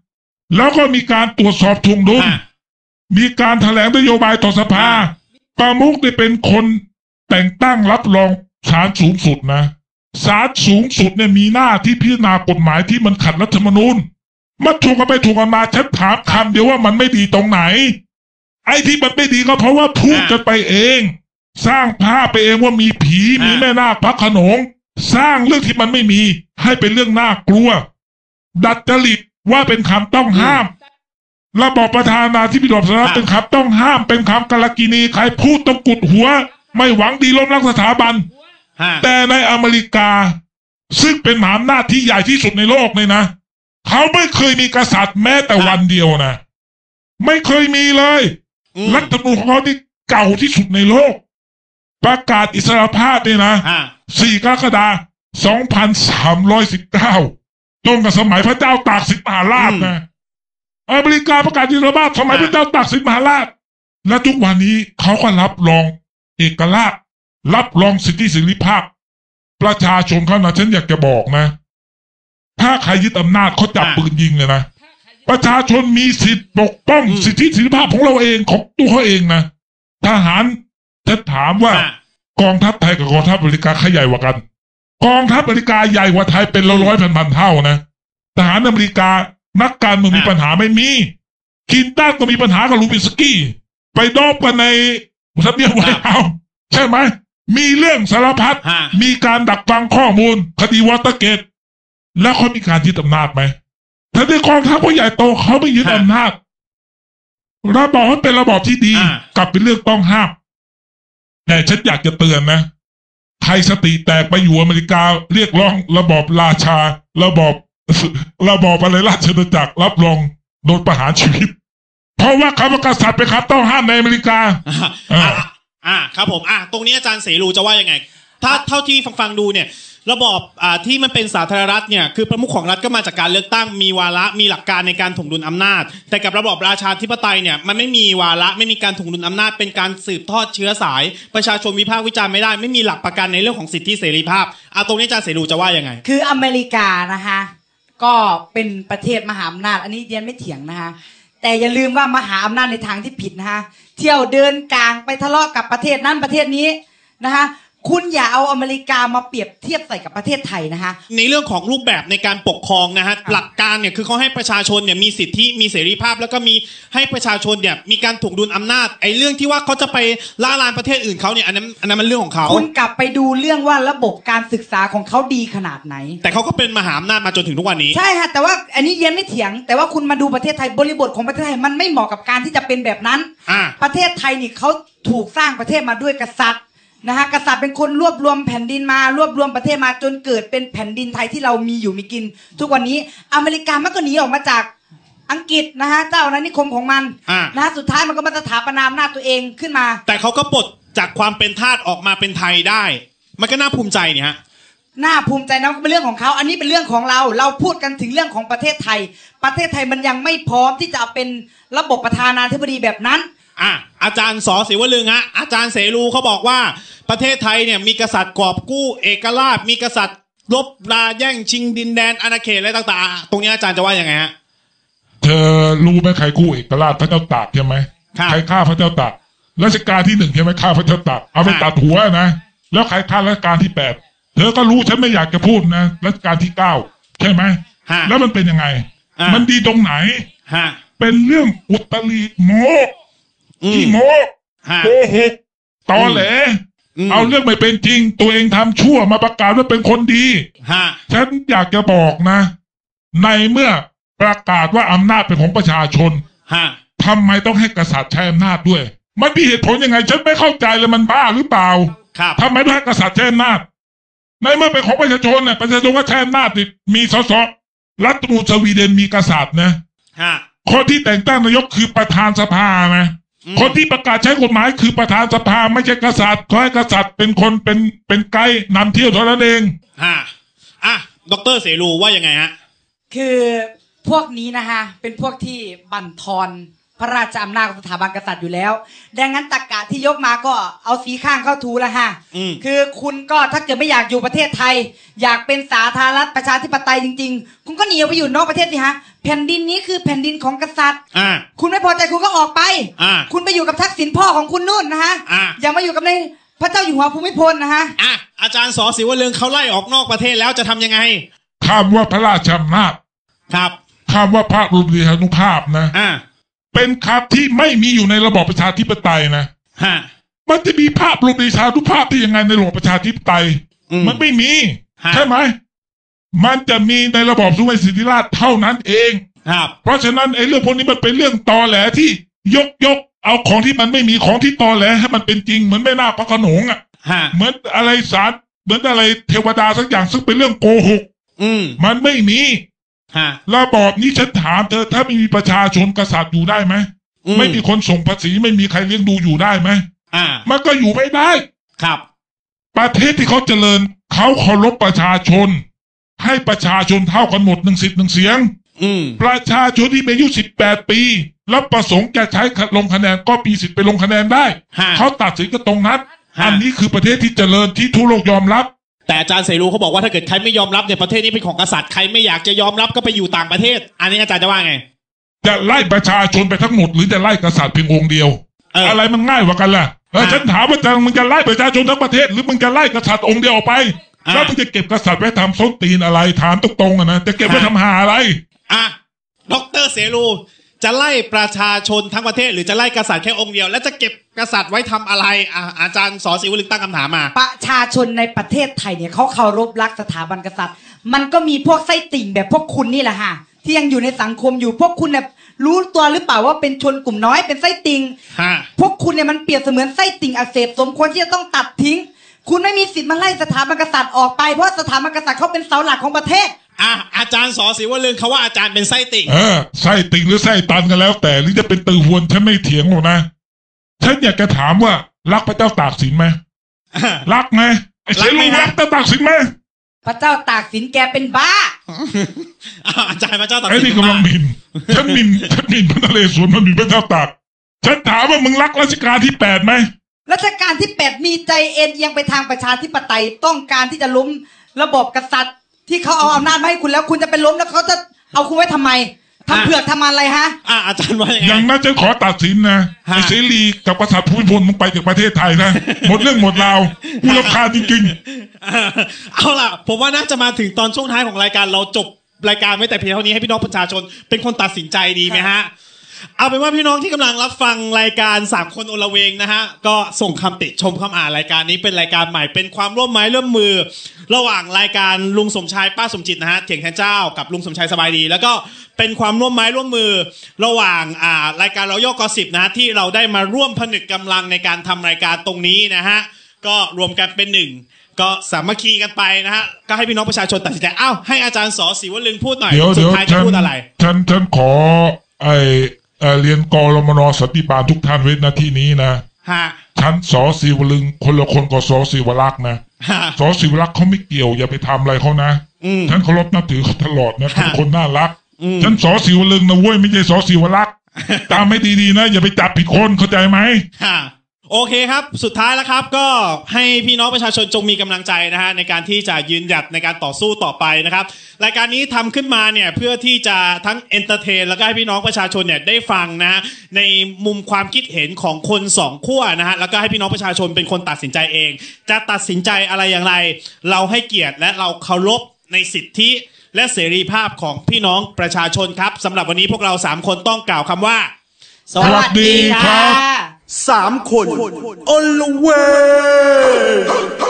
แล้วก็มีการตรวจสอบทวงดุลมีการแถลงนโยบายต่อสภาประมุขได้เป็นคนแต่งตั้งรับรองศาลสูงสุดนะศาลสูงสุดเนี่ยมีหน้าที่พิจารณากฎหมายที่มันขัดรัฐธรรมนูญมันถูกกันไปถูกกันมาฉันถามคำเดียวว่ามันไม่ดีตรงไหนไอ้ที่มันไม่ดีก็เพราะว่าพูดกันไปเองสร้างภาพไปเองว่ามีผีมีแม่นาคพระโขนงสร้างเรื่องที่มันไม่มีให้เป็นเรื่องน่ากลัวดัดจริตว่าเป็นคำต้องห้ามระบอบประธานาธิบดีสหรัฐเป็นคำต้องห้ามเป็นคำกาลกินีใครพูดต้องกุดหัวไม่หวังดีล้มล้างสถาบันแต่ในอเมริกาซึ่งเป็นมหาอำนาจที่ใหญ่ที่สุดในโลกเลยนะเขาไม่เคยมีกษัตริย์แม้แต่วันเดียวนะไม่เคยมีเลยรัฐธรรมนูญของเขาที่เก่าที่สุดในโลกประกาศอิสรภาพเนี่ยนะสี่กรกฎาคมสองพันสามร้อยสิบเก้าตรงกับสมัยพระเจ้าตากสินมหาราชนะอเมริกาประกาศอิสรภาพสมัยพระเจ้าตากสินมหาราชและทุกวันนี้เขาก็รับรองเอกราชรับรองสิทธิเสรีภาพประชาชนเขานะฉันอยากจะบอกนะถ้าใครยึดอำนาจเขาจับปืนยิงเลยนะประชาชนมีสิทธิปกป้องสิทธิเสรีภาพของเราเองของตัวเขาเองนะทหารจะถามว่ากองทัพไทยกับกองทัพอเมริกาใครใหญ่กว่ากันกองทัพอเมริกาใหญ่กว่าไทยเป็นร้อยๆพันๆเท่านะทหารอเมริกานักการเมืองมีปัญหาไม่มีคินตันก็มีปัญหากับลูบินสกี้ไปดอบกันในทำเนียบไวท์เฮาส์ใช่ไหมมีเรื่องสารพัดมีการดักฟังข้อมูลคดีวอเตอร์เกตแล้วเขามีการยึดอำนาจไหมถ้าในกองทัพเขาใหญ่โตเขาไม่ยึดอำนาจระบอบให้เป็นระบอบที่ดีกลับเป็นเรื่องต้องห้ามแต่ฉันอยากจะเตือนนะใครสติแตกไปอยู่อเมริกาเรียกร้องระบอบราชาระบอบระบอบอะไรราชอาณาจักรรับรองโดนประหารชีวิตเพราะว่าคำว่ากษัตริย์เป็นคำต้องห้ามในอเมริกาอ่าอ่าครับผมอ่าตรงนี้อาจารย์เสรีจะว่ายังไงถ้าเท่าที่ฟังฟังดูเนี่ยระบอบอ่าที่มันเป็นสาธารณรัฐเนี่ยคือประมุขของรัฐก็มาจากการเลือกตั้งมีวาระมีหลักการในการถ่วงดุลอำนาจแต่กับระบอบราชาธิปไตยเนี่ยมันไม่มีวาระไม่มีการถ่วงดุลอำนาจเป็นการสืบทอดเชื้อสายประชาชนวิพากษ์วิจารณ์ไม่ได้ไม่มีหลักประกันในเรื่องของสิทธิเสรีภาพอ่าตรงนี้อาจารย์เสรีจะว่ายังไงคืออเมริกานะคะก็เป็นประเทศมหาอำนาจอันนี้เรียนไม่เถียงนะคะแต่อย่าลืมว่ามหาอำนาจในทางที่ผิดนะคะเที่ยวเดินกลางไปทะเลาะกับประเทศนั้นประเทศนี้นะคะคุณอย่าเอาอเมริกามาเปรียบเทียบใส่กับประเทศไทยนะคะในเรื่องของรูปแบบในการปกครองนะฮะหลักการเนี่ยคือเขาให้ประชาชนเนี่ยมีสิทธิมีเสรีภาพแล้วก็มีให้ประชาชนเนี่ยมีการถ่วงดุลอำนาจไอ้เรื่องที่ว่าเขาจะไปล่าลานประเทศอื่นเขาเนี่ยอันนั้นอันนั้นมันเรื่องของเขาคุณกลับไปดูเรื่องว่าระบบการศึกษาของเขาดีขนาดไหนแต่เขาก็เป็นมหาอำนาจมาจนถึงทุกวันนี้ใช่ค่ะแต่ว่าอันนี้เย็นไม่เถียงแต่ว่าคุณมาดูประเทศไทยบริบทของประเทศไทยมันไม่เหมาะกับการที่จะเป็นแบบนั้นประเทศไทยนี่เขาถูกสร้างประเทศมาด้วยกษัตริย์นะฮะกษัตริย์เป็นคนรวบรวมแผ่นดินมารวบรวมประเทศมาจนเกิดเป็นแผ่นดินไทยที่เรามีอยู่มีกินทุกวันนี้อเมริกามันก็หนีออกมาจากอังกฤษนะฮะเจ้าอาณานิคมของมันนะฮะสุดท้ายมันก็มาสถาปนาอำนาจตัวเองขึ้นมาแต่เขาก็ปลดจากความเป็นทาสออกมาเป็นไทยได้มันก็น่าภูมิใจเนี่ยฮะน่าภูมิใจนะเป็นเรื่องของเขาอันนี้เป็นเรื่องของเราเราพูดกันถึงเรื่องของประเทศไทยประเทศไทยมันยังไม่พร้อมที่จะเป็นระบบประธานาธิบดีแบบนั้นอ่ะอาจารย์สอศิวลึงฮะอาจารย์เสรูเขาบอกว่าประเทศไทยเนี่ยมีกษัตริย์กอบกู้เอกราชมีกษัตริย์ลบราแย่งชิงดินแดนอาณาเขตอะไรต่างๆตรงนี้อาจารย์จะว่ายังไงฮะเธอรู้ไหมใครกู้เอกราชพระเจ้าตากใช่ไหมใครฆ่าพระเจ้าตากรัชกาลที่หนึ่งใช่ไหมฆ่าพระเจ้าตากเอาไปตัดหัวนะแล้วใครฆ่ารัชกาลที่แปดเธอก็รู้ฉันไม่อยากจะพูดนะรัชกาลที่เก้าใช่ไหมแล้วมันเป็นยังไงมันดีตรงไหนเป็นเรื่องอุตริโมที่โมโกหกตอแหลเอาเรื่องไม่เป็นจริงตัวเองทำชั่วมาประกาศว่าเป็นคนดีฉันอยากจะบอกนะในเมื่อประกาศว่าอำนาจเป็นของประชาชนทำไมต้องให้กษัตริย์ใช้อำนาจด้วยมันมีเหตุผลยังไงฉันไม่เข้าใจเลยมันบ้าหรือเปล่าทำไมต้องให้กษัตริย์ใช้อำนาจในเมื่อเป็นของประชาชนเนี่ยประชาชนก็ใช้อำนาจมีสสรัฐธรรมนูญสวีเดนมีกษัตริย์นะคนที่แต่งตั้งนายกคือประธานสภานะคนที่ประกาศใช้กฎหมายคือประธานสภาไม่ใช่กษัตริย์ขอให้กษัตริย์เป็นคนเป็นเป็นไกด์นำเที่ยวเท่านั้นเองฮะอ่ะดร.เสรูว่ายังไงฮะคือพวกนี้นะคะเป็นพวกที่บั่นทอนพระราชอำนาจของสถาบันกษัตริย์อยู่แล้วดังนั้นตรรกะที่ยกมาก็เอาสีข้างเข้าทูละฮะคือคุณก็ถ้าเกิดไม่อยากอยู่ประเทศไทยอยากเป็นสาธารณรัฐประชาธิปไตยจริงๆคุณก็หนีออกไปอยู่นอกประเทศสิฮะแผ่นดินนี้คือแผ่นดินของกษัตริย์คุณไม่พอใจคุณก็ออกไปคุณไปอยู่กับทักษิณพ่อของคุณนู่นนะฮะอย่ามาอยู่กับในพระเจ้าอยู่หัวภูมิพลนะฮะอ่ะอาจารย์สอศิวลึงเขาไล่ออกนอกประเทศแล้วจะทำยังไงคำว่าพระราชอำนาจครับคำว่าพระบรมราชานุภาพนะอ่าเป็นคำที่ไม่มีอยู่ในระบอบประชาธิปไตยนะฮะมันจะมีภาพบรมราชานุภาพได้ยังไงในระบอบประชาธิปไตยมันไม่มีใช่ไหมมันจะมีในระบอบสมเด็จสิทธิราชเท่านั้นเองครับเพราะฉะนั้นไอ้เรื่องพวกนี้มันเป็นเรื่องตอแหลที่ยกยกเอาของที่มันไม่มีของที่ตอแหลให้มันเป็นจริงเหมือนแม่นาคพระโขนงอ่ะเหมือนอะไรสารเหมือนอะไรเทวดาสักอย่างซึ่งเป็นเรื่องโกหกมันไม่มีระบอบนี้ฉันถามเธอถ้าไม่มีประชาชนกษัตริย์อยู่ได้ไหมไม่มีคนส่งภาษีไม่มีใครเลี้ยงดูอยู่ได้ไหมมันก็อยู่ไม่ได้ครับประเทศที่เขาเจริญเขาเคารพประชาชนให้ประชาชนเท่ากันหมดหนึ่งสิทธิ์หนึ่งเสียงประชาชนที่มีอายุสิบแปดปีแล้วประสงค์จะใช้ลงคะแนนก็มีสิทธิ์ไปลงคะแนนได้เขาตัดสินกันตรงนั้นอันนี้คือประเทศที่เจริญที่ทั่วโลกยอมรับแต่อาจารย์เสรีเขาบอกว่าถ้าเกิดใครไม่ยอมรับเนี่ยประเทศนี้เป็นของกษัตริย์ใครไม่อยากจะยอมรับก็ไปอยู่ต่างประเทศอันนี้อาจารย์จะว่าไงจะไล่ประชาชนไปทั้งหมดหรือจะไล่กษัตริย์เพียงองค์เดียว เออ อะไรมันง่ายกว่ากันล่ะเออฉันถามว่าจะมึงจะไล่ประชาชนทั้งประเทศหรือมึงจะไล่กษัตริย์องค์เดียวออกไปแล้วมึงจะเก็บกษัตริย์ไว้ทำส้นตีนอะไรถามตรงๆอ่ะนะจะเก็บไว้ทำหาอะไรอ่ะดร.เสรีจะไล่ประชาชนทั้งประเทศหรือจะไล่กษัตริย์แค่องค์เดียวแล้วจะเก็บกษัตริย์ไว้ทำอะไรอ่ะอาจารย์สอศิวลึงตั้งคำถามมาประชาชนในประเทศไทยเนี่ยเขาเคารพรักสถาบันกษัตริย์มันก็มีพวกไส้ติ่งแบบพวกคุณนี่แหละฮะที่ยังอยู่ในสังคมอยู่พวกคุณเนี่ยรู้ตัวหรือเปล่าว่าเป็นชนกลุ่มน้อยเป็นไส้ติ่งพวกคุณเนี่ยมันเปรียบเสมือนไส้ติ่งอักเสบสมควรที่จะต้องตัดทิ้งคุณไม่มีสิทธิ์มาไล่สถาบันกษัตริย์ออกไปเพราะสถาบันกษัตริย์เขาเป็นเสาหลักของประเทศอ่ะอาจารย์สอศิวลึงเขาว่าอาจารย์เป็นไส้ติ่งเออไส้ติ่งหรือไส้ตันกันแล้วแต่หรือจะเป็นตือหวนฉันไม่เถียงหรอกนะฉันอยากจะถามว่ารักพระเจ้าตากสินไหมรักไหมไอ้เสรีรักพระเจ้าตากสินไหมพระเจ้าตากสินแกเป็นบ้าอาจารย์พระเจ้าตากสินไอ้นี่กำลังมินฉันมินฉันมินพระนเรศวรมันมีพระเจ้าตากฉันถามว่ามึงรักรัชกาลที่แปดไหมรัชกาลที่แปดมีใจเอ็นเอียงไปทางประชาธิปไตยต้องการที่จะล้มระบบกษัตริย์ที่เขาเอาอำนาจมาให้คุณแล้วคุณจะไปล้มแล้วเขาจะเอาคุณไว้ทำไมทำเผือกทำอะไรฮะอ่าอาจารย์ว่าอย่างนั้นจะขอตัดสินนะไอ้เสรีกับกษัตริย์ภูมิพลมึงไปจากประเทศไทยนะหมดเรื่องหมดราวกูรำคาญจริงๆเอาล่ะผมว่าน่าจะมาถึงตอนช่วงท้ายของรายการเราจบรายการไม่แต่เพียงเท่านี้ให้พี่น้องประชาชนเป็นคนตัดสินใจดีไหมฮะเอาเป็นว่าพี่น้องที่กำลังรับฟังรายการสามคนโอละเวงนะฮะก็ส่งคำติชมคำอ่านรายการนี้เป็นรายการใหม่เป็นความร่วมไม้ร่วมมือระหว่างรายการลุงสมชายป้าสมจิตนะฮะเถียงแทนเจ้ากับลุงสมชายสบายดีแล้วก็เป็นความร่วมไม้ร่วมมือระหว่างอ่ารายการเราย่อกอสิบนะฮะที่เราได้มาร่วมผนึกกำลังในการทำรายการตรงนี้นะฮะก็รวมกันเป็นหนึ่งก็สามัคคีกันไปนะฮะก็ให้พี่น้องประชาชนตัดสินใจอ้าวให้อาจารย์สอศิวลึงพูดหน่อยสุดท้ายจะพูดอะไรฉันฉันขอไอเรียนกรมนสันติบาลทุกท่านเว้นหน้าที่นี้นะฉันสอศิวลึงคนละคนกับสอศิวรักษ์นะสอศิวรักษ์เขาไม่เกี่ยวอย่าไปทำอะไรเขานะฉันเคารพนับถือเขาตลอดนะเป็นคนน่ารักฉันสอศิวลึงนะเว้ยไม่ใช่สอศิวรักษ์ตามไม่ดีๆนะอย่าไปจับผิดคนเข้าใจไหมโอเคครับสุดท้ายแล้วครับก็ให้พี่น้องประชาชนจงมีกำลังใจนะฮะในการที่จะยืนหยัดในการต่อสู้ต่อไปนะครับรายการนี้ทำขึ้นมาเนี่ยเพื่อที่จะทั้งเอนเตอร์เทนแล้วก็ให้พี่น้องประชาชนเนี่ยได้ฟังนะฮะในมุมความคิดเห็นของคนสองขั้วนะฮะแล้วก็ให้พี่น้องประชาชนเป็นคนตัดสินใจเองจะตัดสินใจอะไรอย่างไรเราให้เกียรติและเราเคารพในสิทธิและเสรีภาพของพี่น้องประชาชนครับสำหรับวันนี้พวกเราสามคนต้องกล่าวคำว่าสวัสดีครับสามคนโอละเวง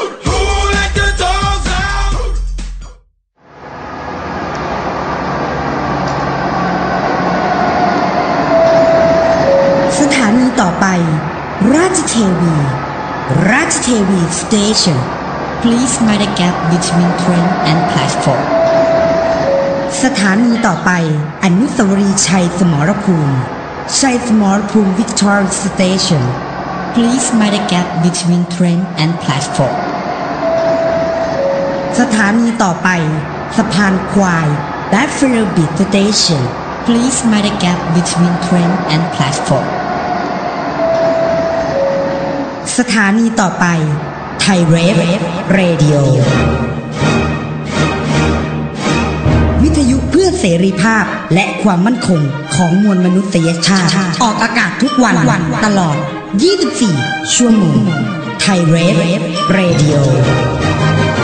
สถานีต่อไปราชเทวีราชเทวี Station Please mind the gap between train and platform สถานีต่อไปอนุสาวรีย์ชัยสมรภูมิชัยสมรภูมิ Victoria Station Please mind the gap between train and platform สถานีต่อไปสะพานควาย Buffalo Beach Station Please mind the gap between train and platform สถานีต่อไปไทยเรฟเรดิโอวิทยุเพื่อเสรีภาพและความมั่นคงของมวลมนุษยชาติออกอากาศทุกวันตลอดยี่สิบสี่ชั่วโมงไทยเรฟเรดิโอ